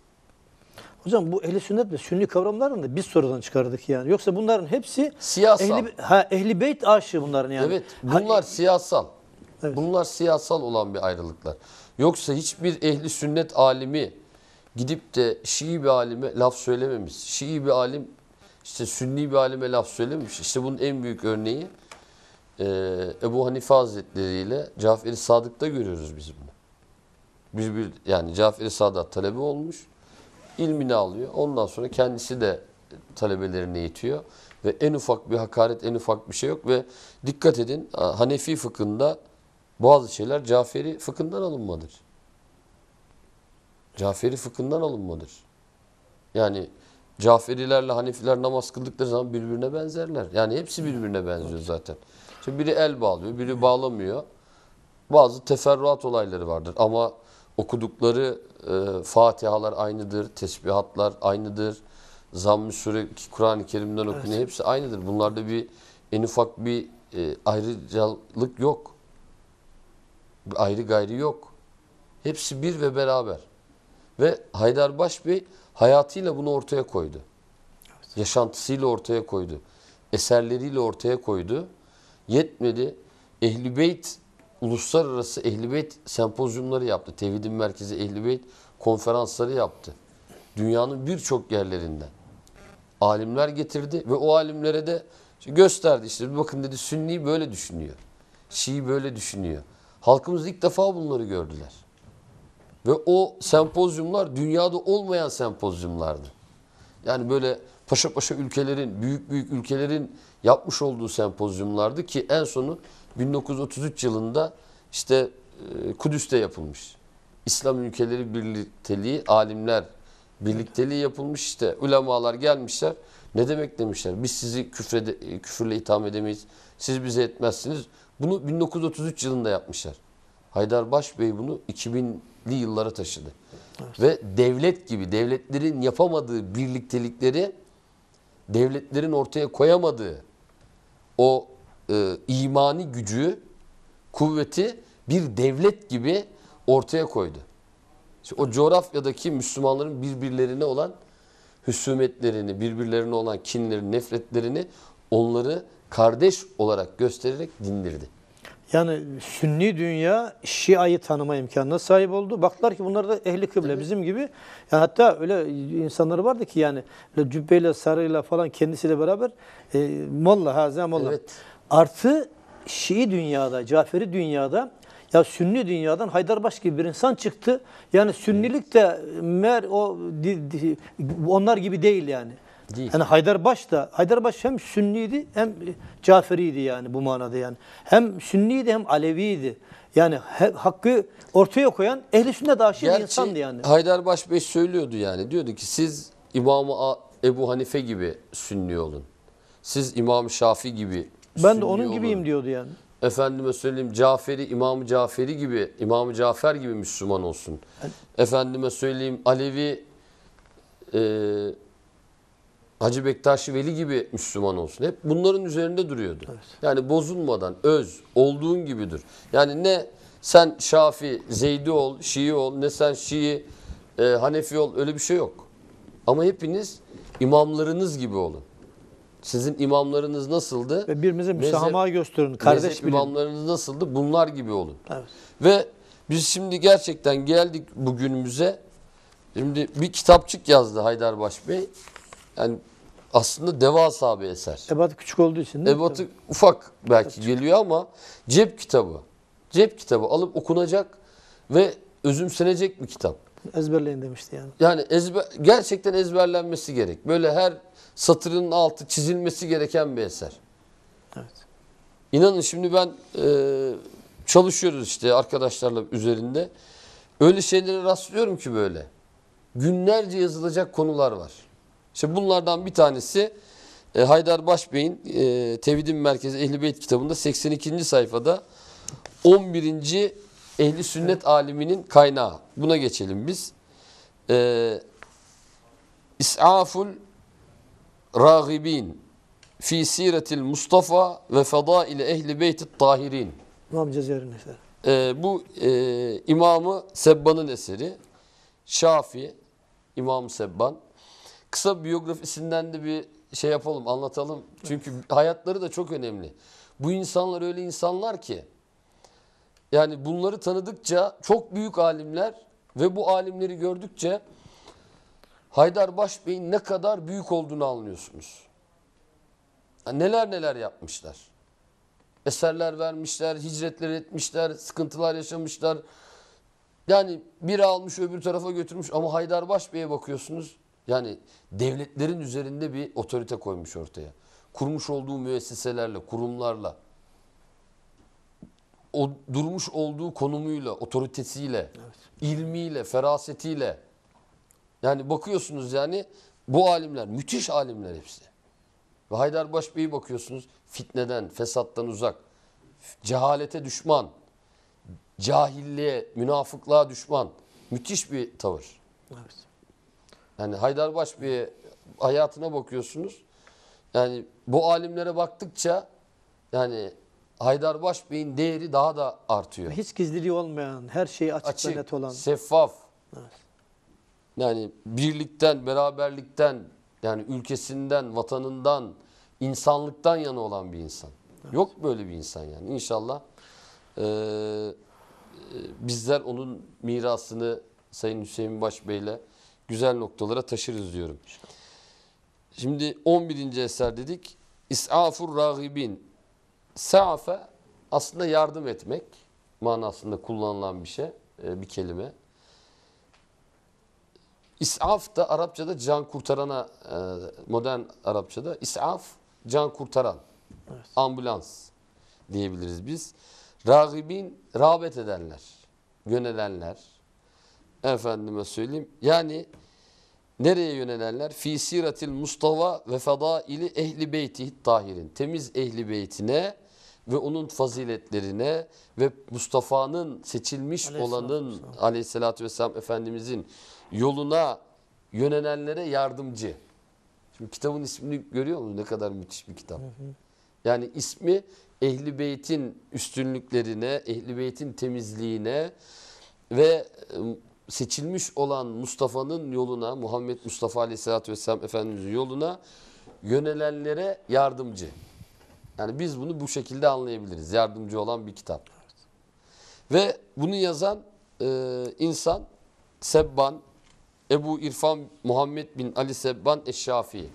S1: Hocam bu ehli sünnet ve sünni kavramlarını da biz sonradan çıkardık yani. Yoksa bunların hepsi
S3: Siyasal.
S1: Ehli, ha, ehli beyt aşığı bunların yani.
S3: Evet. Bunlar ha, siyasal.
S1: Evet.
S3: Bunlar siyasal olan bir ayrılıklar. Yoksa hiçbir ehli sünnet alimi gidip de Şii bir alime laf söylememiş. Şii bir alim işte Sünni bir alime laf söylememiş. İşte bunun en büyük örneği e, Ebu Hanife Hazretleri ile Cafer-i Sadık'ta görüyoruz biz bunu. Bir, bir, yani Cafer-i Sadık talebe olmuş. İlmini alıyor. Ondan sonra kendisi de talebelerini eğitiyor. Ve en ufak bir hakaret, en ufak bir şey yok. Ve dikkat edin Hanefi fıkhında bazı şeyler Caferi fıkhından alınmadır. Caferi fıkhından alınmadır. Yani Caferilerle Hanefiler namaz kıldıkları zaman birbirine benzerler. Yani hepsi birbirine benziyor zaten. İşte biri el bağlıyor, biri bağlamıyor. Bazı teferruat olayları vardır ama okudukları e, Fatihalar aynıdır, tesbihatlar aynıdır. Zamm-ı Sure Kur'an-ı Kerim'den okunuyor. Evet. Hepsi aynıdır. Bunlarda bir en ufak bir e, ayrıcalık yok. Bir ayrı gayri yok. Hepsi bir ve beraber. Ve Haydarbaş Bey hayatıyla bunu ortaya koydu. Evet. Yaşantısıyla ortaya koydu. Eserleriyle ortaya koydu. Yetmedi. Ehl-i Beyt uluslararası Ehl-i Beyt sempozyumları yaptı. Tevhidin Merkezi Ehl-i Beyt konferansları yaptı. dünyanın birçok yerlerinden alimler getirdi ve o alimlere de işte gösterdi. İşte bakın dedi, Sünni böyle düşünüyor. Şii böyle düşünüyor. Halkımız ilk defa bunları gördüler. Ve o sempozyumlar dünyada olmayan sempozyumlardı. Yani böyle paşa paşa ülkelerin, büyük büyük ülkelerin yapmış olduğu sempozyumlardı ki en sonu bin dokuz yüz otuz üç yılında işte Kudüs'te yapılmış. İslam ülkeleri birlikteliği, alimler birlikteliği yapılmış, işte ulemalar gelmişler. Ne demek demişler? Biz sizi küfrede, küfürle itham edemeyiz. Siz bize etmezsiniz. Bunu bin dokuz yüz otuz üç yılında yapmışlar. Haydarbaş Bey bunu iki binli yıllara taşıdı. Evet. Ve devlet gibi, devletlerin yapamadığı birliktelikleri, devletlerin ortaya koyamadığı o e, imani gücü, kuvveti bir devlet gibi ortaya koydu. İşte o coğrafyadaki Müslümanların birbirlerine olan husumetlerini, birbirlerine olan kinlerini, nefretlerini, onları kardeş olarak göstererek dindirdi.
S1: Yani Sünni dünya Şia'yı tanıma imkanına sahip oldu. Baktılar ki bunlar da ehli kıble, evet, bizim gibi. Yani hatta öyle insanlar vardı ki yani cübbeyle, sarıyla falan kendisiyle beraber e, molla, haza molla. Evet. Artı Şii dünyada, Caferi dünyada, ya Sünni dünyadan Haydarbaş gibi bir insan çıktı. Yani Sünnilik de mer o di, di, onlar gibi değil yani. Değil. Yani Haydarbaş da, Haydarbaş hem Sünniydi hem Caferiydi yani bu manada yani. Hem Sünniydi hem Aleviydi. Yani he, hakkı ortaya koyan ehli sünnet aşığı bir insandı yani.
S3: Haydarbaş Bey söylüyordu yani. Diyordu ki siz İmam-ı Ebu Hanife gibi Sünni olun. Siz İmam-ı Şafii gibi
S1: Ben
S3: Sünni
S1: de onun
S3: olun.
S1: gibiyim diyordu yani.
S3: Efendime söyleyeyim Caferi, İmam-ı Caferi gibi, İmam-ı Cafer gibi Müslüman olsun. Yani, efendime söyleyeyim Alevi, e, Hacı Bektaşi Veli gibi Müslüman olsun. Hep bunların üzerinde duruyordu. Evet. Yani bozulmadan, öz, olduğun gibidir. Yani ne sen Şafi, Zeydi ol, Şii ol, ne sen Şii, e, Hanefi ol, öyle bir şey yok. Ama hepiniz imamlarınız gibi olun. Sizin imamlarınız nasıldı?
S1: Ve birbirimize müsamaha gösterin, kardeş bilin.
S3: İmamlarınız nasıldı? Bunlar gibi olun.
S1: Evet.
S3: Ve biz şimdi gerçekten geldik bugünümüze. Şimdi bir kitapçık yazdı Haydarbaş Bey. Yani aslında devasa bir eser.
S1: Ebatı küçük olduğu için değil mi?
S3: Ebatı ufak belki geliyor ama cep kitabı. Cep kitabı alıp okunacak ve özümsenecek bir kitap.
S1: Ezberleyin demişti yani.
S3: Yani ezber, gerçekten ezberlenmesi gerek. Böyle her satırın altı çizilmesi gereken bir eser.
S1: Evet.
S3: İnanın şimdi ben e, çalışıyoruz işte arkadaşlarla üzerinde. Öyle şeylere rastlıyorum ki böyle. Günlerce yazılacak konular var. İşte bunlardan bir tanesi e, Haydarbaş Bey'in e, Tevhidin Merkezi Ehl-i Beyt kitabında seksen ikinci sayfada on birinci Ehli Sünnet evet. aliminin kaynağı. Buna geçelim biz. E, İs'aful Ragibin fi siretil Mustafa ve fadaili Ehli Beyt'it Tahirin.
S1: İmam Cezeri'nin eseri.
S3: E, bu e, İmam-ı Sebban'ın eseri. Şafi, İmam-ı Sebban. Kısa biyografisinden de bir şey yapalım, anlatalım. Çünkü hayatları da çok önemli. Bu insanlar öyle insanlar ki, yani bunları tanıdıkça çok büyük alimler ve bu alimleri gördükçe Haydarbaş Bey'in ne kadar büyük olduğunu anlıyorsunuz. Yani neler neler yapmışlar. Eserler vermişler, hicretler etmişler, sıkıntılar yaşamışlar. Yani biri almış öbür tarafa götürmüş ama Haydarbaş Bey'e bakıyorsunuz. Yani devletlerin üzerinde bir otorite koymuş ortaya. Kurmuş olduğu müesseselerle, kurumlarla, o durmuş olduğu konumuyla, otoritesiyle, evet. ilmiyle, ferasetiyle. Yani bakıyorsunuz yani bu alimler, müthiş alimler hepsi. Ve Haydarbaş Bey'i bakıyorsunuz fitneden, fesattan uzak, cehalete düşman, cahilliğe, münafıklığa düşman. Müthiş bir tavır. Evet. Yani Haydarbaş Bey'e hayatına bakıyorsunuz. Yani bu alimlere baktıkça yani Haydarbaş Bey'in değeri daha da artıyor.
S1: Hiç gizliliği olmayan, her şeyi açık, açık ve net olan.
S3: Şeffaf.
S1: Evet.
S3: Yani birlikten, beraberlikten, yani ülkesinden, vatanından, insanlıktan yana olan bir insan. Evet. Yok böyle bir insan yani. İnşallah e, bizler onun mirasını Sayın Hüseyin Baş Bey'le güzel noktalara taşırız diyorum. Şimdi on birinci eser dedik. İs'afur ragibin. Sa'fe aslında yardım etmek manasında kullanılan bir şey, bir kelime. İs'af da Arapçada can kurtarana, modern Arapçada İs'af can kurtaran, evet. Ambulans diyebiliriz biz. Ragibin rağbet edenler, yönelenler. Efendime söyleyeyim. Yani nereye yönelenler? Fi siratil Mustafa ve fadaili ehli beyti tahirin. Temiz ehli beytine ve onun faziletlerine ve Mustafa'nın seçilmiş olanın aleyhissalatü vesselam Efendimizin yoluna yönelenlere yardımcı. Şimdi kitabın ismini görüyor musunuz? Ne kadar müthiş bir kitap. Hı hı. Yani ismi Ehl-i Beyt'in üstünlüklerine, Ehl-i Beyt'in temizliğine ve seçilmiş olan Mustafa'nın yoluna, Muhammed Mustafa Aleyhisselatü Vesselam Efendimiz'in yoluna yönelenlere yardımcı. Yani biz bunu bu şekilde anlayabiliriz. Yardımcı olan bir kitap. Evet. Ve bunu yazan e, insan Sebban, Ebu İrfan Muhammed bin Ali Sebban Eşşafii.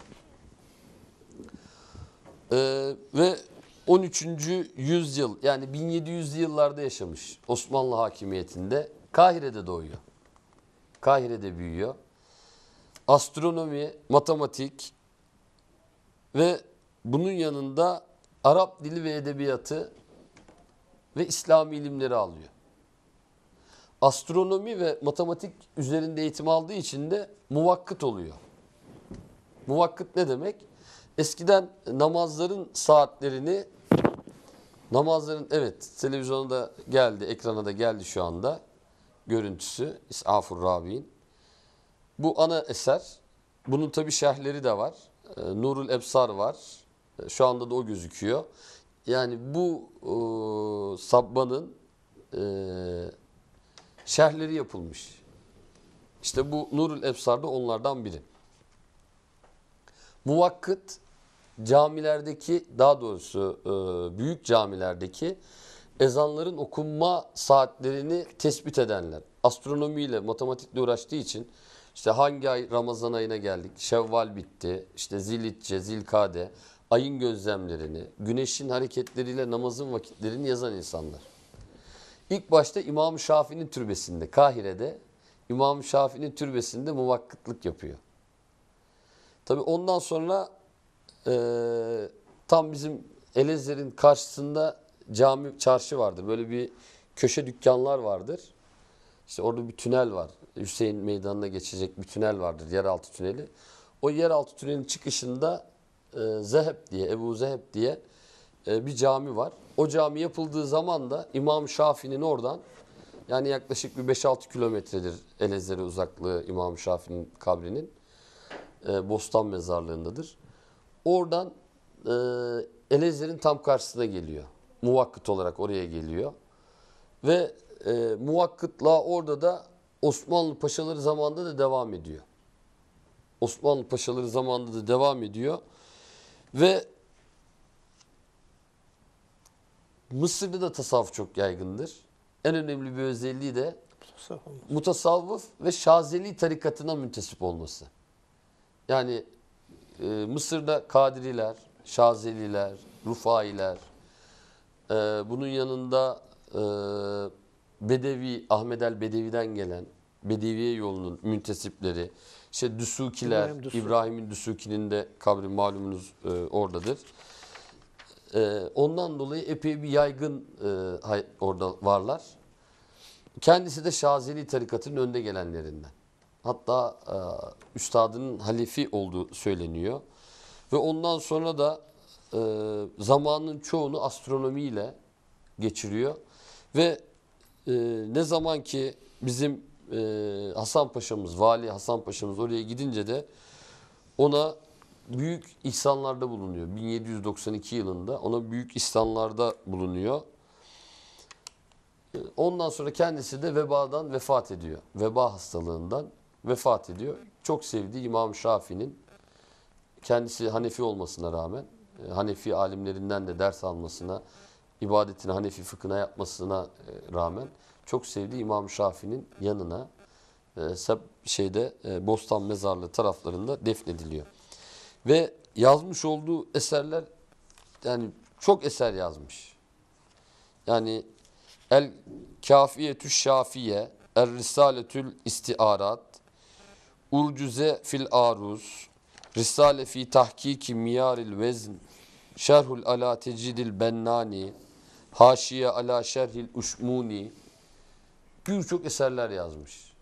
S3: Ee, ve on üçüncü yüzyıl yani bin yedi yüzlü yıllarda yaşamış Osmanlı hakimiyetinde. Kahire'de doğuyor. Kahire'de büyüyor. Astronomi, matematik ve bunun yanında Arap dili ve edebiyatı ve İslami ilimleri alıyor. Astronomi ve matematik üzerinde eğitim aldığı için de muvakkıt oluyor. Muvakkıt ne demek? Eskiden namazların saatlerini, namazların evet televizyona da geldi, ekrana da geldi şu anda görüntüsü İs'afur Rabi'in. Bu ana eser. Bunun tabi şerhleri de var. E, Nurul Ebsar var. E, şu anda da o gözüküyor. Yani bu e, Sabba'nın e, şerhleri yapılmış. İşte bu Nurul Ebsar da onlardan biri. Muvakkıt camilerdeki, daha doğrusu e, büyük camilerdeki ezanların okunma saatlerini tespit edenler. Astronomiyle, matematikle uğraştığı için işte hangi ay Ramazan ayına geldik, Şevval bitti, işte Zilhicce, Zilkade, ayın gözlemlerini, güneşin hareketleriyle namazın vakitlerini yazan insanlar. İlk başta İmam-ı Şafii'nin türbesinde, Kahire'de İmam-ı Şafii'nin türbesinde muvakkıtlık yapıyor. Tabii ondan sonra e, tam bizim Elezer'in karşısında cami, çarşı vardır. Böyle bir köşe dükkanlar vardır. İşte orada bir tünel var. Hüseyin Meydanı'na geçecek bir tünel vardır. Yeraltı tüneli. O yeraltı tünelin çıkışında e, Zeheb diye, Ebu Zeheb diye e, bir cami var. O cami yapıldığı zaman da İmam Şafii'nin oradan, yani yaklaşık bir beş altı kilometredir Elezer'e uzaklığı İmam Şafii'nin kabrinin. E, Bostan mezarlığındadır. Oradan e, Elezer'in tam karşısına geliyor. Muvakkıt olarak oraya geliyor. Ve e, muvakkıtla orada da Osmanlı paşaları zamanında da devam ediyor. Osmanlı paşaları zamanında da devam ediyor. Ve Mısır'da da tasavvuf çok yaygındır. En önemli bir özelliği de mutasavvıf ve Şazeli tarikatına müntesip olması. Yani e, Mısır'da Kadiriler, Şazeliler, Rufailer, e, bunun yanında e, Bedevi, Ahmed el Bedevi'den gelen Bedeviye yolunun müntesipleri, işte Düsukiler, İbrahim Düsuki. İbrahim'in Düsuki'nin de kabri malumunuz e, oradadır. E, ondan dolayı epey bir yaygın e, orada varlar. Kendisi de Şazeli tarikatının önde gelenlerinden. Hatta e, üstadının halifi olduğu söyleniyor. Ve ondan sonra da e, zamanın çoğunu astronomiyle geçiriyor. Ve e, ne zaman ki bizim e, Hasan Paşa'mız, Vali Hasan Paşa'mız oraya gidince de ona büyük ihsanlarda bulunuyor. bin yedi yüz doksan iki yılında ona büyük ihsanlarda bulunuyor. Ondan sonra kendisi de vebadan vefat ediyor. Veba hastalığından vefat ediyor. Çok sevdiği İmam Şafii'nin, kendisi Hanefi olmasına rağmen, Hanefi alimlerinden de ders almasına, ibadetini Hanefi fıkhına yapmasına rağmen çok sevdiği İmam Şafii'nin yanına e, Seb şeyde e, Bostan Mezarlığı taraflarında defnediliyor. Ve yazmış olduğu eserler, yani çok eser yazmış. Yani El Kafiyetü Şafiye, Er Risaletül İstiarat, Urcuze fil Aruz, Risale fi Tahkiki Miyaril Vezn, Şerhul ala Tecidil Bennani, Haşiye ala Şerhil Uşmuni, birçok eserler yazmış.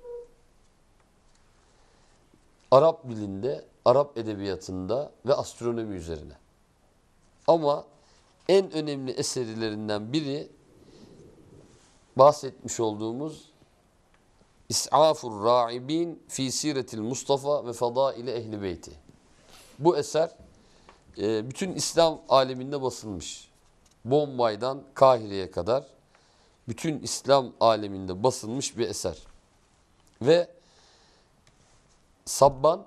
S3: Arap dilinde, Arap edebiyatında ve astronomi üzerine. Ama en önemli eserlerinden biri bahsetmiş olduğumuz İs'afur Ra'ibin fi Siretil Mustafa ve Fadaili Ehli Beyti. Bu eser e, bütün İslam aleminde basılmış. Bombay'dan Kahire'ye kadar bütün İslam aleminde basılmış bir eser. Ve Sabban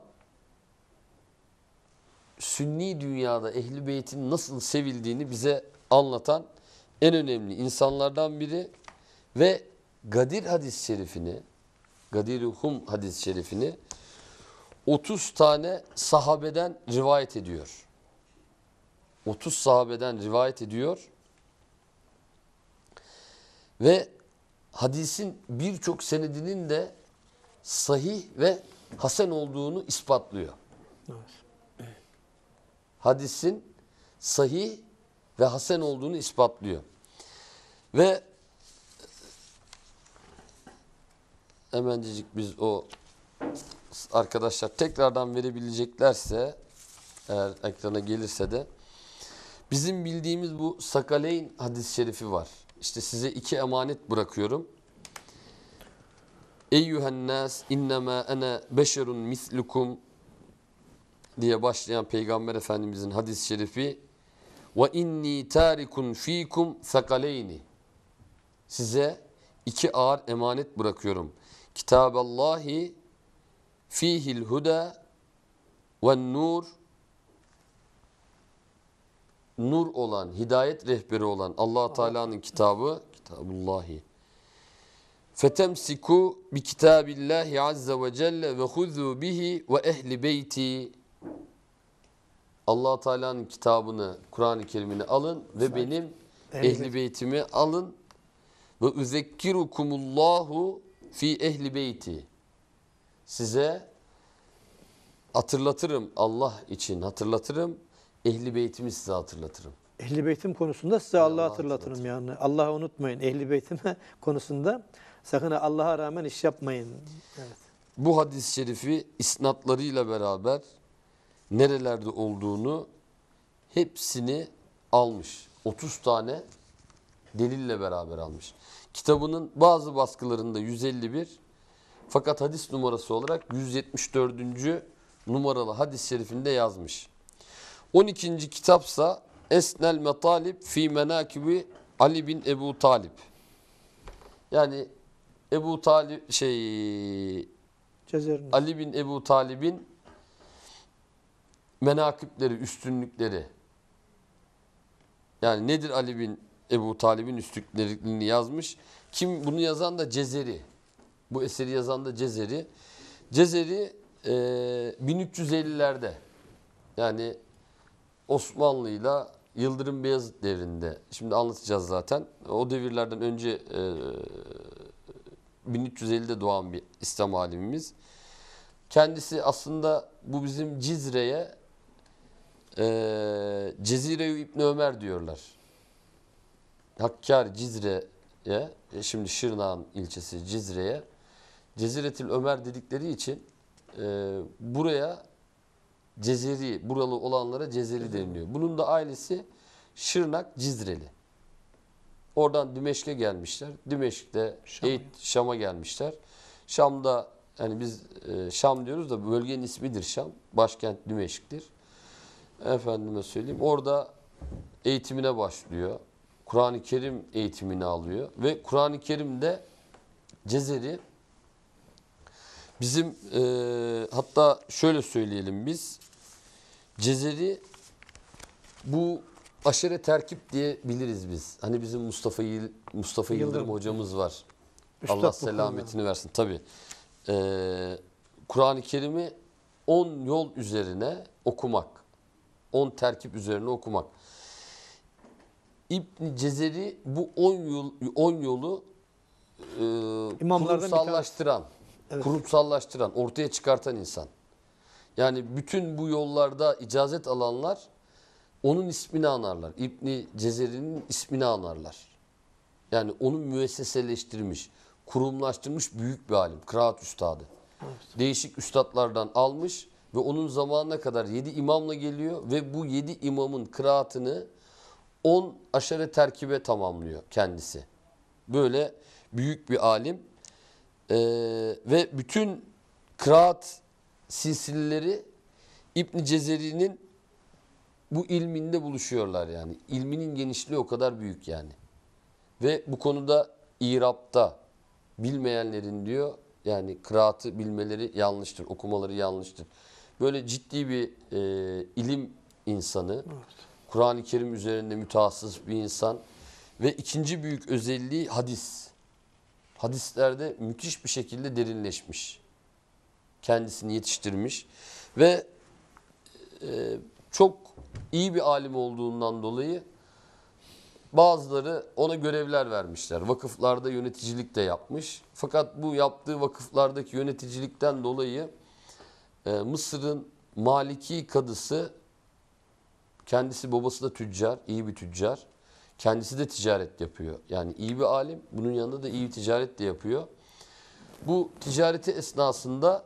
S3: Sünni dünyada Ehl-i Beyt'in nasıl sevildiğini bize anlatan en önemli insanlardan biri ve Gadir hadis-i şerifini, Gadir-i Hum hadis-i şerifini otuz tane sahabeden rivayet ediyor. otuz sahabeden rivayet ediyor ve hadisin birçok senedinin de sahih ve hasen olduğunu ispatlıyor.
S1: Evet.
S3: Hadisin sahih ve hasen olduğunu ispatlıyor. Ve hemencecik biz o arkadaşlar tekrardan verebileceklerse, eğer ekrana gelirse de, bizim bildiğimiz bu Sakaleyn hadis-i şerifi var. İşte size iki emanet bırakıyorum. Eyyühen nas innema ene beşerun mislukum diye başlayan Peygamber Efendimizin hadis-i şerifi ve inni tarikun fikum sakaleyni. Size iki ağır emanet bırakıyorum. Kitaballahi fihil huda ve nur, nur olan, hidayet rehberi olan Allah Teala'nın kitabı, Kitabullahi. Fetemsiku bi kitabillahi azze ve celle ve huzu bihi ve ehli beyti. Allah Teala'nın kitabını, Kur'an-ı Kerim'ini alın ve benim ehli beytimi alın ve üzekkirukumullahu fi ehli beyti. Size hatırlatırım, Allah için hatırlatırım, ehli beytimi size hatırlatırım.
S1: Ehli Beytim konusunda size Allah'ı
S3: Allah'ı
S1: hatırlatırım
S3: hatırlatırım.
S1: yani. Allah'ı unutmayın. Ehli Beytime konusunda sakın Allah'a rağmen iş yapmayın. Evet.
S3: Bu hadis-i şerifi isnatlarıyla beraber nerelerde olduğunu hepsini almış. otuz tane delille beraber almış. Kitabının bazı baskılarında yüz elli bir, fakat hadis numarası olarak yüz yetmiş dördüncü numaralı hadis-i şerifinde yazmış. on ikinci kitapsa Esnel Metalib fi Menakibi Ali bin Ebu Talib. Yani Ebu Talib şey
S1: Cezeriniz.
S3: Ali bin Ebu Talib'in menakipleri, üstünlükleri. Yani nedir Ali bin Ebu Talib'in üstünlüklerini yazmış. Kim bunu yazan da Cezeri. Bu eseri yazan da Cezeri. Cezeri e, bin üç yüz ellilerde, yani Osmanlı'yla Yıldırım Beyazıt devrinde, şimdi anlatacağız zaten. O devirlerden önce e, bin üç yüz ellide doğan bir İslam alimimiz. Kendisi aslında bu bizim Cizre'ye e, Cezire-i İbni Ömer diyorlar. Hakkari Cizre'ye, e, şimdi Şırnak'ın ilçesi Cizre'ye Ceziretül Ömer dedikleri için e, buraya Cezeri, buralı olanlara Cezeri deniliyor. Bunun da ailesi Şırnak Cizreli. Oradan Dimeşk'e gelmişler. Dimeşk'te
S1: Şam'a.
S3: Şam'a gelmişler. Şam'da, yani biz e, Şam diyoruz da bölgenin ismidir Şam. Başkent Dimeşk'tir. Efendime söyleyeyim. Orada eğitimine başlıyor. Kur'an-ı Kerim eğitimini alıyor. Ve Kur'an-ı Kerim'de Cezeri bizim e, hatta şöyle söyleyelim biz, Cezeri bu aşere terkip diye biliriz biz. Hani bizim Mustafa Yıl- Mustafa Yıldırım,
S1: Yıldırım
S3: hocamız var.
S1: Üstad
S3: Allah
S1: bu
S3: selametini versin. Tabii. Ee, Kur'an-ı Kerim'i on yol üzerine okumak. on terkip üzerine okumak. İbn Cezeri bu on yol on yolu e,
S1: İmamlardan bir
S3: kurumsallaştıran,
S1: Evet.
S3: kurumsallaştıran, ortaya çıkartan insan. Yani bütün bu yollarda icazet alanlar onun ismini anarlar. İbn Cezeri'nin ismini anarlar. Yani onu müesseseleştirmiş, kurumlaştırmış büyük bir alim, kıraat üstadı.
S1: Evet.
S3: Değişik üstadlardan almış ve onun zamanına kadar yedi imamla geliyor ve bu yedi imamın kıraatını on aşere terkibe tamamlıyor kendisi. Böyle büyük bir alim ee, ve bütün kıraat silsileleri İbn Cezeri'nin bu ilminde buluşuyorlar yani. İlminin genişliği o kadar büyük yani. Ve bu konuda İrab'da bilmeyenlerin diyor yani kıraatı bilmeleri yanlıştır, okumaları yanlıştır. Böyle ciddi bir e, ilim insanı,
S1: Evet.
S3: Kur'an-ı Kerim üzerinde mütehassıs bir insan ve ikinci büyük özelliği hadis. Hadislerde müthiş bir şekilde derinleşmiş. Kendisini yetiştirmiş ve e, çok iyi bir alim olduğundan dolayı bazıları ona görevler vermişler. Vakıflarda yöneticilik de yapmış. Fakat bu yaptığı vakıflardaki yöneticilikten dolayı e, Mısır'ın Maliki kadısı, kendisi babası da tüccar, iyi bir tüccar. Kendisi de ticaret yapıyor. Yani iyi bir alim. Bunun yanında da iyi bir ticaret de yapıyor. Bu ticareti esnasında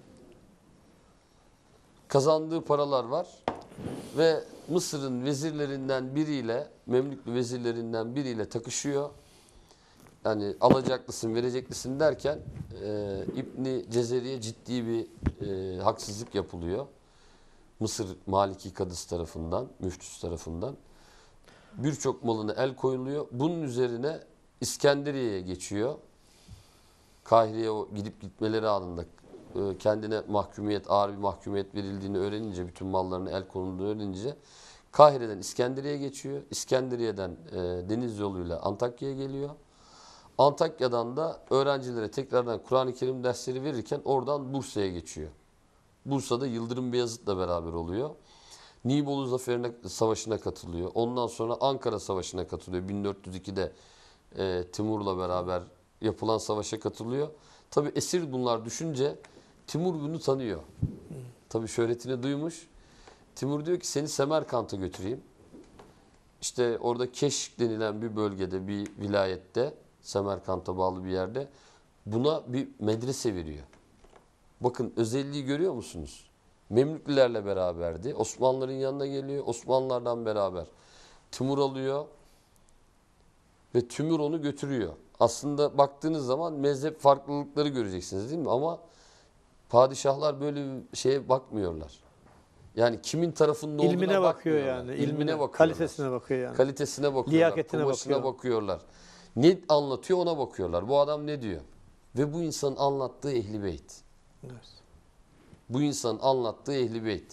S3: kazandığı paralar var. Ve Mısır'ın vezirlerinden biriyle, Memlüklü vezirlerinden biriyle takışıyor. Yani alacaklısın, vereceklisin derken e, İbni Cezeri'ye ciddi bir e, haksızlık yapılıyor. Mısır Maliki Kadısı tarafından, müftüsü tarafından. Birçok malına el koyuluyor. Bunun üzerine İskenderiye'ye geçiyor. Kahire'ye gidip gitmeleri anında e, kendine mahkumiyet, ağır bir mahkumiyet verildiğini öğrenince, bütün mallarına el konulduğunu öğrenince Kahire'den İskenderiye'ye geçiyor. İskenderiye'den e, deniz yoluyla Antakya'ya geliyor. Antakya'dan da öğrencilere tekrardan Kur'an-ı Kerim dersleri verirken oradan Bursa'ya geçiyor. Bursa'da Yıldırım Beyazıt'la beraber oluyor. Nibolu Zaferi'ne Savaşı'na katılıyor. Ondan sonra Ankara Savaşı'na katılıyor. bin dört yüz ikide e, Timur'la beraber yapılan savaşa katılıyor. Tabi esir bunlar düşünce Timur bunu tanıyor. Tabi şöhretini duymuş. Timur diyor ki seni Semerkant'a götüreyim. İşte orada Keşk denilen bir bölgede, bir vilayette, Semerkant'a bağlı bir yerde buna bir medrese veriyor. Bakın özelliği görüyor musunuz? Memlüklülerle beraberdi. Osmanlıların yanına geliyor. Osmanlılardan beraber Timur alıyor ve Timur onu götürüyor. Aslında baktığınız zaman mezhep farklılıkları göreceksiniz değil mi? Ama padişahlar böyle bir şeye bakmıyorlar. Yani kimin tarafında olduğuna
S1: İlmine bakıyor
S3: bakmıyorlar.
S1: yani.
S3: İlmine,
S1: İlmine,
S3: bakıyorlar.
S1: kalitesine bakıyor yani.
S3: Kalitesine bakıyorlar.
S1: Liyakatine
S3: Kumaşına
S1: bakıyor.
S3: bakıyorlar. Ne anlatıyor ona bakıyorlar. Bu adam ne diyor? Ve bu insanın anlattığı Ehl-i Beyt.
S1: Evet.
S3: Bu insanın anlattığı Ehl-i Beyt.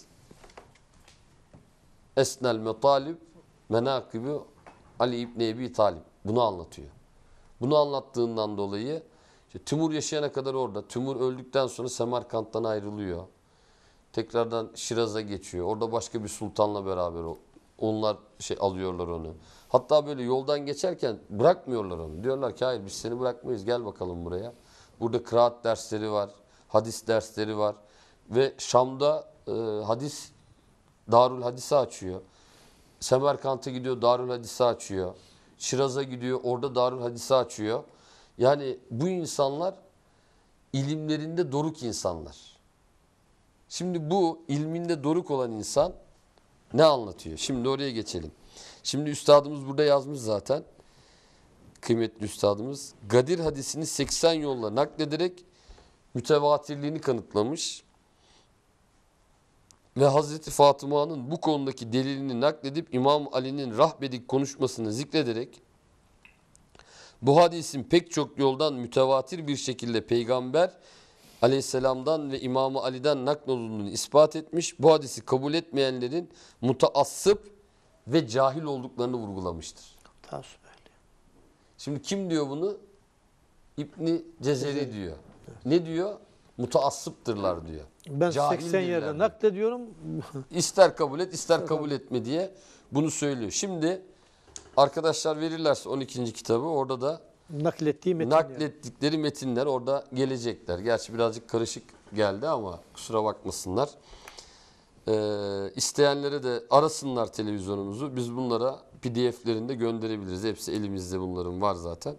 S3: Esnel metalib menakibi Ali İbni Ebi Talib. Bunu anlatıyor. Bunu anlattığından dolayı işte Timur yaşayana kadar orada. Timur öldükten sonra Semerkant'tan ayrılıyor. Tekrardan Şiraz'a geçiyor. Orada başka bir sultanla beraber onlar şey alıyorlar onu. Hatta böyle yoldan geçerken bırakmıyorlar onu. Diyorlar ki hayır biz seni bırakmayız, gel bakalım buraya. Burada kıraat dersleri var, hadis dersleri var. Ve Şam'da e, hadis Darül Hadis'i açıyor. Semerkant'a gidiyor, Darül Hadis'i açıyor. Şiraz'a gidiyor, orada Darül Hadis'i açıyor. Yani bu insanlar ilimlerinde doruk insanlar. Şimdi bu ilminde doruk olan insan ne anlatıyor? Şimdi oraya geçelim. Şimdi üstadımız burada yazmış zaten. Kıymetli üstadımız. Gadir hadisini seksen yolla naklederek mütevatirliğini kanıtlamış. Ve Hazreti Fatıma'nın bu konudaki delilini nakledip İmam Ali'nin rahbedik konuşmasını zikrederek bu hadisin pek çok yoldan mütevatir bir şekilde Peygamber Aleyhisselam'dan ve İmam Ali'den naklolunduğunu ispat etmiş. Bu hadisi kabul etmeyenlerin mutaassıp ve cahil olduklarını vurgulamıştır.
S1: Taassüp ehli.
S3: Şimdi kim diyor bunu? İbni Cezeri diyor. Ne diyor? mutaassıptırlar diyor.
S1: Ben
S3: Cahildirler
S1: seksen yerde
S3: diyor.
S1: naklediyorum.
S3: İster kabul et, ister kabul etme diye bunu söylüyor. Şimdi arkadaşlar verirlerse on ikinci kitabı, orada da
S1: Naklettiği metin. yani.
S3: naklettikleri metinler orada gelecekler. Gerçi birazcık karışık geldi ama kusura bakmasınlar. Ee, isteyenlere de arasınlar televizyonumuzu. Biz bunlara P D F'lerinde gönderebiliriz. Hepsi elimizde, bunların var zaten.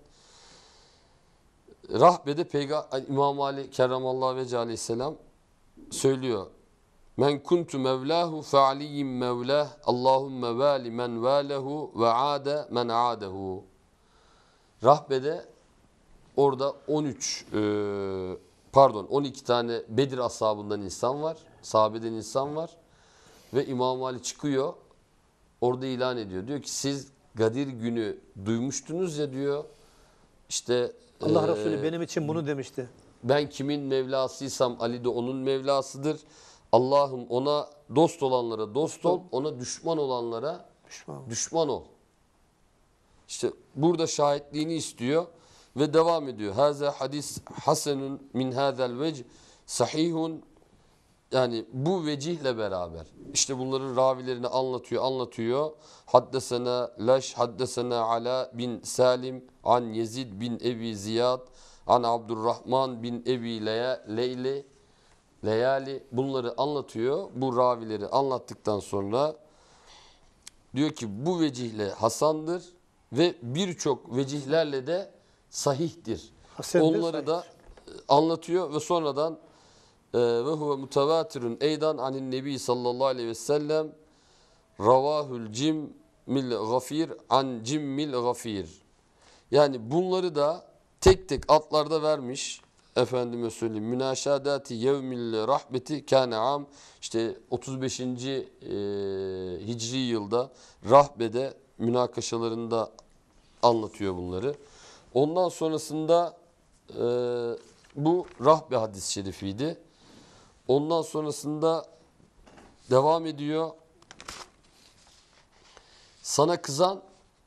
S3: Rahbe'de Peygamber İmam Ali Kerramallahu Vece Aleyhisselam söylüyor. Men kuntu mevlahu fe aliyyim mevlah. Allahumme vali men valehu ve ade men adehu. Rahbe'de orada on üç e, pardon on iki tane Bedir ashabından insan var. Sahabeden insan var. Ve İmam Ali çıkıyor. Orada ilan ediyor. Diyor ki siz Gadir günü duymuştunuz ya diyor. İşte
S1: Allah
S3: e,
S1: Resulü benim için bunu demişti.
S3: ben kimin Mevlasıysam Ali de onun Mevlasıdır. Allah'ım ona dost olanlara dost ol, ona düşman olanlara
S1: Düşman.
S3: düşman ol. İşte burada şahitliğini istiyor ve devam ediyor. Haza hadis hasenun min hazal vec sahihun, yani bu vecihle beraber işte bunların ravilerini anlatıyor, anlatıyor. Haddesena Leş, haddesena Ala bin Salim, an Yezid bin Ebi Ziyad, an Abdurrahman bin Ebi Leyli, Leyali, bunları anlatıyor. Bu ravileri anlattıktan sonra diyor ki bu vecihle hasandır ve birçok vecihlerle de sahihtir.
S1: Hasendir,
S3: Onları da anlatıyor ve sonradan ve huve mutevatirun eydan anin nebi sallallahu aleyhi ve sellem ravahul cimmil gafir an cimmil gafir. Yani bunları da tek tek atlarda vermiş. Efendime söyleyeyim. Münaşadati yevmil rahbeti kâne am. İşte otuz beşinci E, Hicri yılda Rahbe'de münakaşalarında anlatıyor bunları. Ondan sonrasında e, bu Rahbe hadis-i şerifiydi. Ondan sonrasında devam ediyor. Sana kızan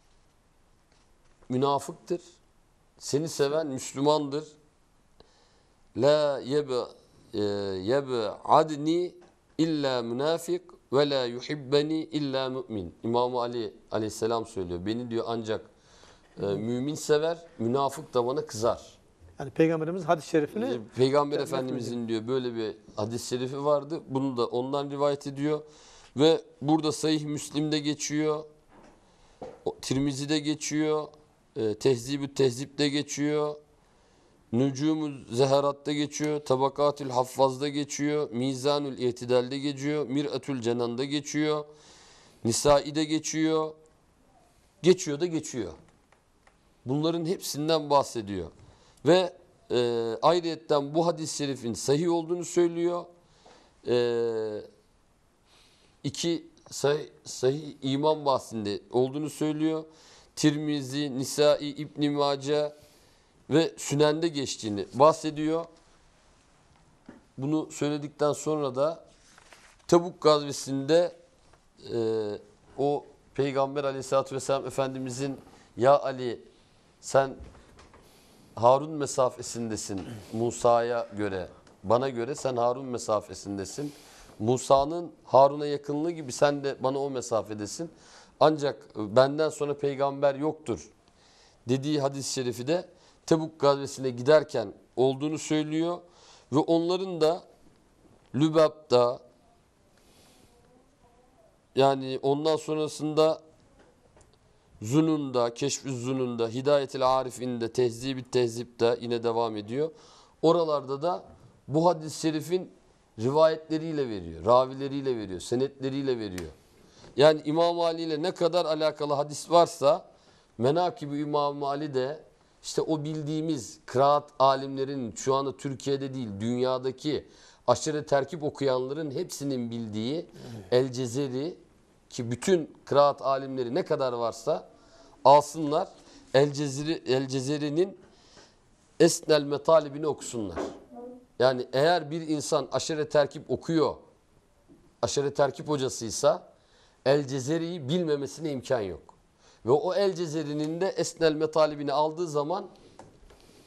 S3: münafıktır. Seni seven Müslümandır. La yebe yebe adni illa münafik ve la yuhibbeni illa mümin. İmam Ali Aleyhisselam söylüyor. Beni diyor ancak e, mümin sever, münafık da bana kızar.
S1: Yani Peygamberimiz hadis-i şerifini
S3: Peygamber Efendimizin diyor böyle bir hadis-i şerifi vardı. Bunu da ondan rivayet ediyor. Ve burada Sahih Müslim'de geçiyor. Tirmizi'de geçiyor. E, Tehzib-ü Tehzib'de geçiyor. Nücum-u Zeherat'ta geçiyor. Tabakatül Haffaz'da geçiyor. Mizanül İtidal'de geçiyor. Mir'etül Cenan'da geçiyor. Nisai'de geçiyor. Geçiyor da geçiyor. Bunların hepsinden bahsediyor. Ve e, ayrıyetten bu hadis-i şerifin sahih olduğunu söylüyor. E, iki sahih, sahih iman bahsinde olduğunu söylüyor. Tirmizi, Nisai, İbn-i Mace ve Sünen'de geçtiğini bahsediyor. Bunu söyledikten sonra da Tebuk gazvesinde e, o Peygamber Aleyhisselatü Vesselam Efendimizin ya Ali sen Harun mesafesindesin Musa'ya göre, bana göre sen Harun mesafesindesin. Musa'nın Harun'a yakınlığı gibi sen de bana o mesafedesin. Ancak benden sonra peygamber yoktur dediği hadis-i şerifi de Tebuk gazvesine giderken olduğunu söylüyor. Ve onların da Lübab'da, yani ondan sonrasında Zunun'da, Keşf-ü Zunun'da, Hidayet-i Arif'inde, Tehzib-i Tehzib'de yine devam ediyor. Oralarda da bu hadis-i şerifin rivayetleriyle veriyor, ravileriyle veriyor, senetleriyle veriyor. Yani İmam Ali ile ne kadar alakalı hadis varsa Menakib-i İmam Ali de işte o bildiğimiz kıraat alimlerinin şu anda Türkiye'de değil dünyadaki aşırı terkip okuyanların hepsinin bildiği El Cezeri, ki bütün kıraat alimleri ne kadar varsa alsınlar El Cezeri, El Cezeri'nin Esnel Metalibini okusunlar. Yani eğer bir insan aşırı terkip okuyor, aşırı terkip hocasıysa El Cezeri'yi bilmemesine imkan yok. Ve o El Cezeri'nin de Esnel Metalibini aldığı zaman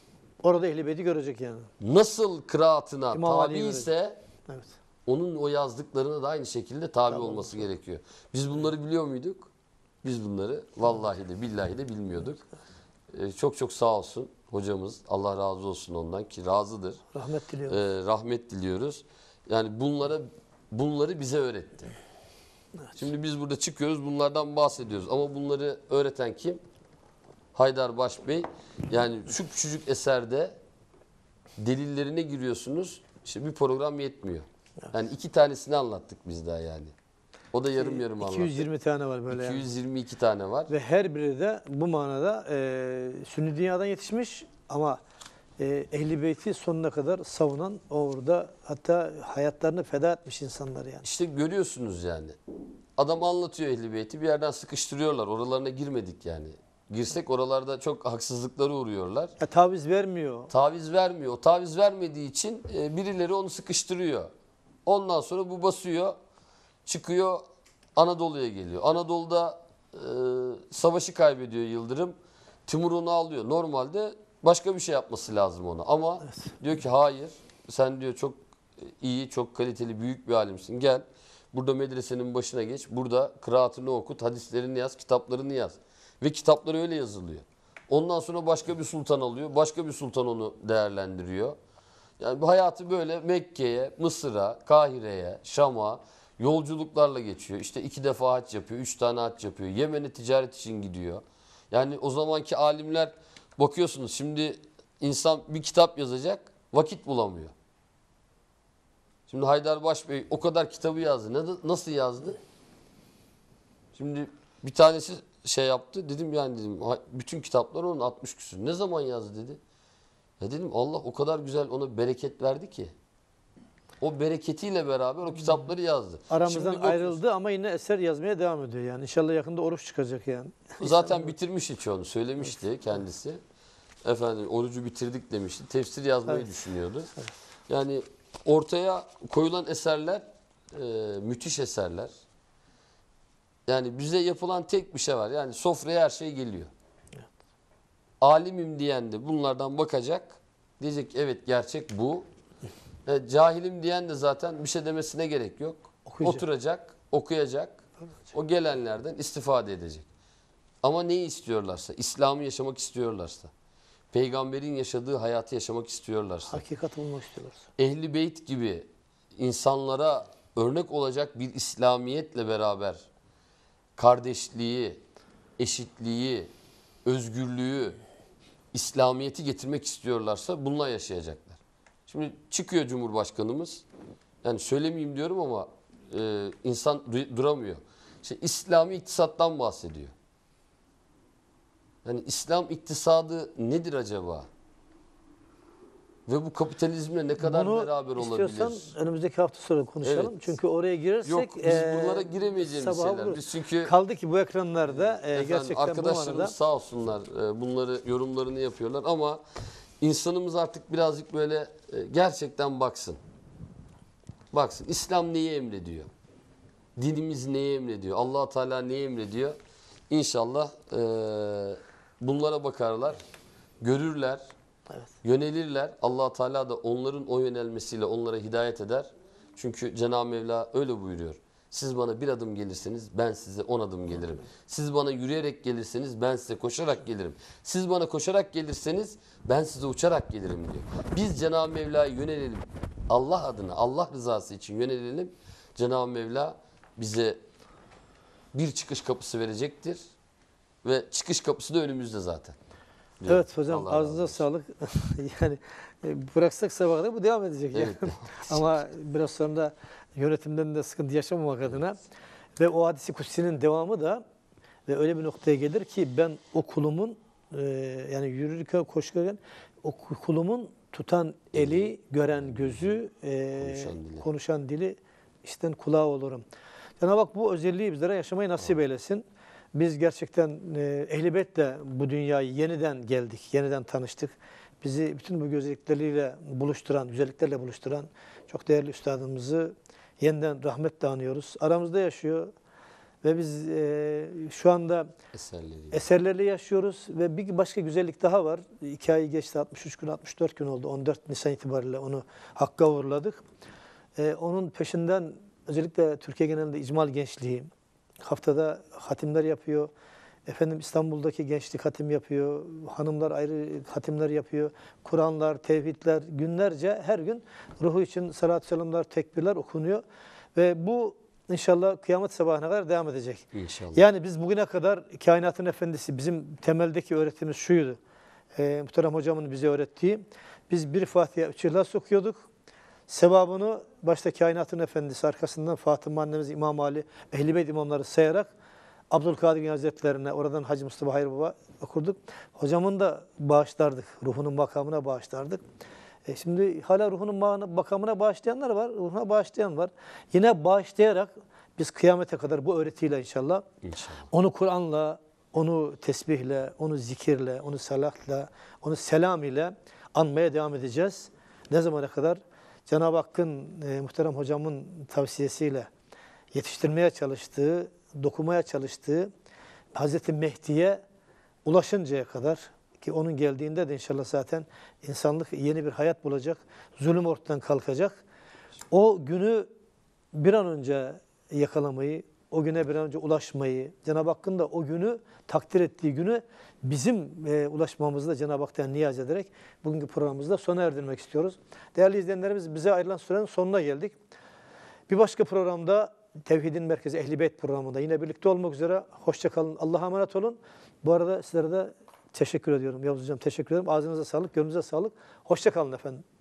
S1: Orada Ehl-i Beyt'i görecek yani.
S3: Nasıl kıraatına
S1: İmam
S3: tabi
S1: Ali'yi
S3: ise
S1: Evet.
S3: onun o yazdıklarına da aynı şekilde tabi olması gerekiyor. Biz bunları biliyor muyduk? Biz bunları vallahi de billahi de bilmiyorduk. Ee, çok çok sağ olsun hocamız. Allah razı olsun ondan ki razıdır.
S1: Rahmet diliyorum.
S3: Ee, rahmet diliyoruz. Yani bunlara bunları bize öğretti. Şimdi biz burada çıkıyoruz bunlardan bahsediyoruz. Ama bunları öğreten kim? Haydar Baş Bey. Yani şu küçücük eserde delillerine giriyorsunuz. İşte bir program yetmiyor. Yani iki tanesini anlattık biz daha yani. O da yarım yarım anlattık.
S1: iki yüz yirmi tane var böyle yani.
S3: iki yüz yirmi iki tane var.
S1: Ve her biri de bu manada e, Sünni dünyadan yetişmiş ama e, Ehl-i Beyt'i sonuna kadar savunan, orada hatta hayatlarını feda etmiş insanlar yani.
S3: İşte görüyorsunuz yani. Adam anlatıyor Ehl-i Beyt'i, bir yerden sıkıştırıyorlar. Oralarına girmedik yani. Girsek oralarda çok haksızlıklara uğruyorlar.
S1: Ya, taviz vermiyor.
S3: Taviz vermiyor. O taviz vermediği için e, birileri onu sıkıştırıyor. Ondan sonra bu basıyor, çıkıyor Anadolu'ya geliyor. Anadolu'da e, savaşı kaybediyor Yıldırım. Timur onu alıyor. Normalde başka bir şey yapması lazım ona. Ama
S1: Evet.
S3: diyor ki hayır, sen diyor çok iyi, çok kaliteli, büyük bir alimsin. Gel burada medresenin başına geç. Burada kıraatını okut, hadislerini yaz, kitaplarını yaz. Ve kitapları öyle yazılıyor. Ondan sonra başka bir sultan alıyor. Başka bir sultan onu değerlendiriyor. Yani hayatı böyle Mekke'ye, Mısır'a, Kahire'ye, Şam'a yolculuklarla geçiyor. İşte iki defa hac yapıyor, üç tane hac yapıyor. Yemen'e ticaret için gidiyor. Yani o zamanki alimler bakıyorsunuz şimdi insan bir kitap yazacak, vakit bulamıyor. Şimdi Haydar Baş Bey o kadar kitabı yazdı. Ne- Nasıl yazdı? Şimdi bir tanesi şey yaptı. Dedim yani dedim bütün kitaplar onun altmış küsür. Ne zaman yazdı dedi. Ya dedim Allah o kadar güzel ona bereket verdi ki. O bereketiyle beraber o kitapları yazdı.
S1: Aramızdan
S3: Şimdi bakıyorsun,
S1: ayrıldı ama yine eser yazmaya devam ediyor yani. İnşallah yakında oruç çıkacak yani.
S3: zaten bitirmişti çoğunu. Söylemişti kendisi. Efendim orucu bitirdik demişti. Tefsir yazmayı
S1: Evet.
S3: düşünüyordu. Yani ortaya koyulan eserler e, müthiş eserler. Yani bize yapılan tek bir şey var. Yani sofraya her şey geliyor. Alimim diyen de bunlardan bakacak. Diyecek ki, evet gerçek bu. E, cahilim diyen de zaten bir şey demesine gerek yok.
S1: Okuyacak.
S3: Oturacak, okuyacak. O gelenlerden istifade edecek. Ama neyi istiyorlarsa, İslam'ı yaşamak istiyorlarsa, peygamberin yaşadığı hayatı yaşamak istiyorlarsa,
S1: Hakikat bulmak istiyorlar.
S3: Ehl-i Beyt gibi insanlara örnek olacak bir İslamiyetle beraber kardeşliği, eşitliği, özgürlüğü, İslamiyet'i getirmek istiyorlarsa bununla yaşayacaklar. Şimdi çıkıyor Cumhurbaşkanımız, yani söylemeyeyim diyorum ama e, insan du- duramıyor. İşte İslami iktisattan bahsediyor. Yani İslam iktisadı nedir acaba? Ve bu kapitalizmle ne kadar
S1: Bunu
S3: beraber
S1: istiyorsan
S3: olabilir?
S1: önümüzdeki hafta sonra konuşalım.
S3: Evet.
S1: Çünkü oraya girersek
S3: Yok biz
S1: eee,
S3: bunlara giremeyeceğimiz
S1: sabaha
S3: şeyler.
S1: buluruz.
S3: Biz çünkü
S1: Kaldı ki bu ekranlarda eee,
S3: efendim,
S1: gerçekten bu
S3: arkadaşlarımız
S1: manada
S3: sağ olsunlar e, bunları yorumlarını yapıyorlar ama insanımız artık birazcık böyle e, gerçekten baksın. Baksın İslam neyi emrediyor? Dinimiz neyi emrediyor? Allah Teala neyi emrediyor? İnşallah e, bunlara bakarlar, görürler,
S1: evet.
S3: yönelirler. Allah Teala da onların o yönelmesiyle onlara hidayet eder. Çünkü Cenab-ı Mevla öyle buyuruyor. Siz bana bir adım gelirseniz ben size on adım gelirim. Siz bana yürüyerek gelirseniz ben size koşarak gelirim. Siz bana koşarak gelirseniz ben size uçarak gelirim diyor. Biz Cenab-ı Mevla'ya yönelelim. Allah adına, Allah rızası için yönelelim. Cenab-ı Mevla bize bir çıkış kapısı verecektir. Ve çıkış kapısı da önümüzde zaten. diyor.
S1: Evet hocam
S3: Allah razı
S1: ağzınıza
S3: olsun.
S1: sağlık. Yani e, bıraksak sabaha kadar bu devam edecek. Yani.
S3: Evet.
S1: Ama biraz sonra da yönetimden de sıkıntı yaşamamak adına ve o hadisi kutsinin devamı da ve öyle bir noktaya gelir ki ben o kulumun e, yani yürürken koşarken o kulumun tutan eli, gören gözü, e,
S3: Konuşan dili.
S1: konuşan dili işten kulağı olurum. Cenab-ı Hak bu özelliği bizlere yaşamayı nasip eylesin. Biz gerçekten e, Ehl-i Beyt'le bu dünyayı yeniden geldik, yeniden tanıştık. Bizi bütün bu güzellikleriyle buluşturan, güzelliklerle buluşturan çok değerli üstadımızı yeniden rahmetle anıyoruz. Aramızda yaşıyor Ve biz e, şu anda
S3: Eserleri.
S1: eserlerle yaşıyoruz ve bir başka güzellik daha var. İki ay geçti, altmış üç gün, altmış dört gün oldu. on dört Nisan itibariyle onu Hakk'a uğurladık. E, onun peşinden özellikle Türkiye genelinde İcmal Gençliği haftada hatimler yapıyor. Efendim İstanbul'daki gençlik hatim yapıyor. Hanımlar ayrı hatimler yapıyor. Kur'anlar, tevhidler günlerce her gün ruhu için salatü selamlar, tekbirler okunuyor. Ve bu İnşallah kıyamet sabahına kadar devam edecek.
S3: İnşallah.
S1: Yani biz bugüne kadar kainatın efendisi, bizim temeldeki öğretimiz şuydu. Ee, Muhterem hocamın bize öğrettiği. Biz bir Fatiha, üç İhlas okuyorduk. Sevabını başta kainatın efendisi, arkasından Fatıma annemiz, İmam Ali, Ehl-i Beyt imamları sayarak Abdülkadir Hazretlerine, oradan Hacı Mustafa Hayır Baba okurduk. Hocamın da bağışlardık, ruhunun makamına bağışlardık. E şimdi hala ruhunun makamına bağışlayanlar var, ruhuna bağışlayan var. Yine bağışlayarak biz kıyamete kadar bu öğretiyle inşallah,
S3: İnşallah.
S1: onu Kur'an'la, onu tesbihle, onu zikirle, onu salatla, onu selam ile anmaya devam edeceğiz. Ne zamana kadar? Cenab-ı Hakk'ın e, muhterem hocamın tavsiyesiyle yetiştirmeye çalıştığı, dokumaya çalıştığı Hazreti Mehdi'ye ulaşıncaya kadar, ki onun geldiğinde de inşallah zaten insanlık yeni bir hayat bulacak, zulüm ortadan kalkacak. O günü bir an önce yakalamayı, o güne bir an önce ulaşmayı, Cenab-ı Hakk'ın da o günü takdir ettiği günü bizim e, ulaşmamızı da Cenab-ı Hak'tan niyaz ederek bugünkü programımızda sona erdirmek istiyoruz. Değerli izleyenlerimiz, bize ayrılan sürenin sonuna geldik. Bir başka programda Tevhidin Merkezi Ehl-i Beyt programında yine birlikte olmak üzere. Hoşça kalın. Allah'a emanet olun. Bu arada sizlere de teşekkür ediyorum. Yavuz Hocam teşekkür ederim. Ağzınıza sağlık, gönlünüze sağlık. Hoşça kalın efendim.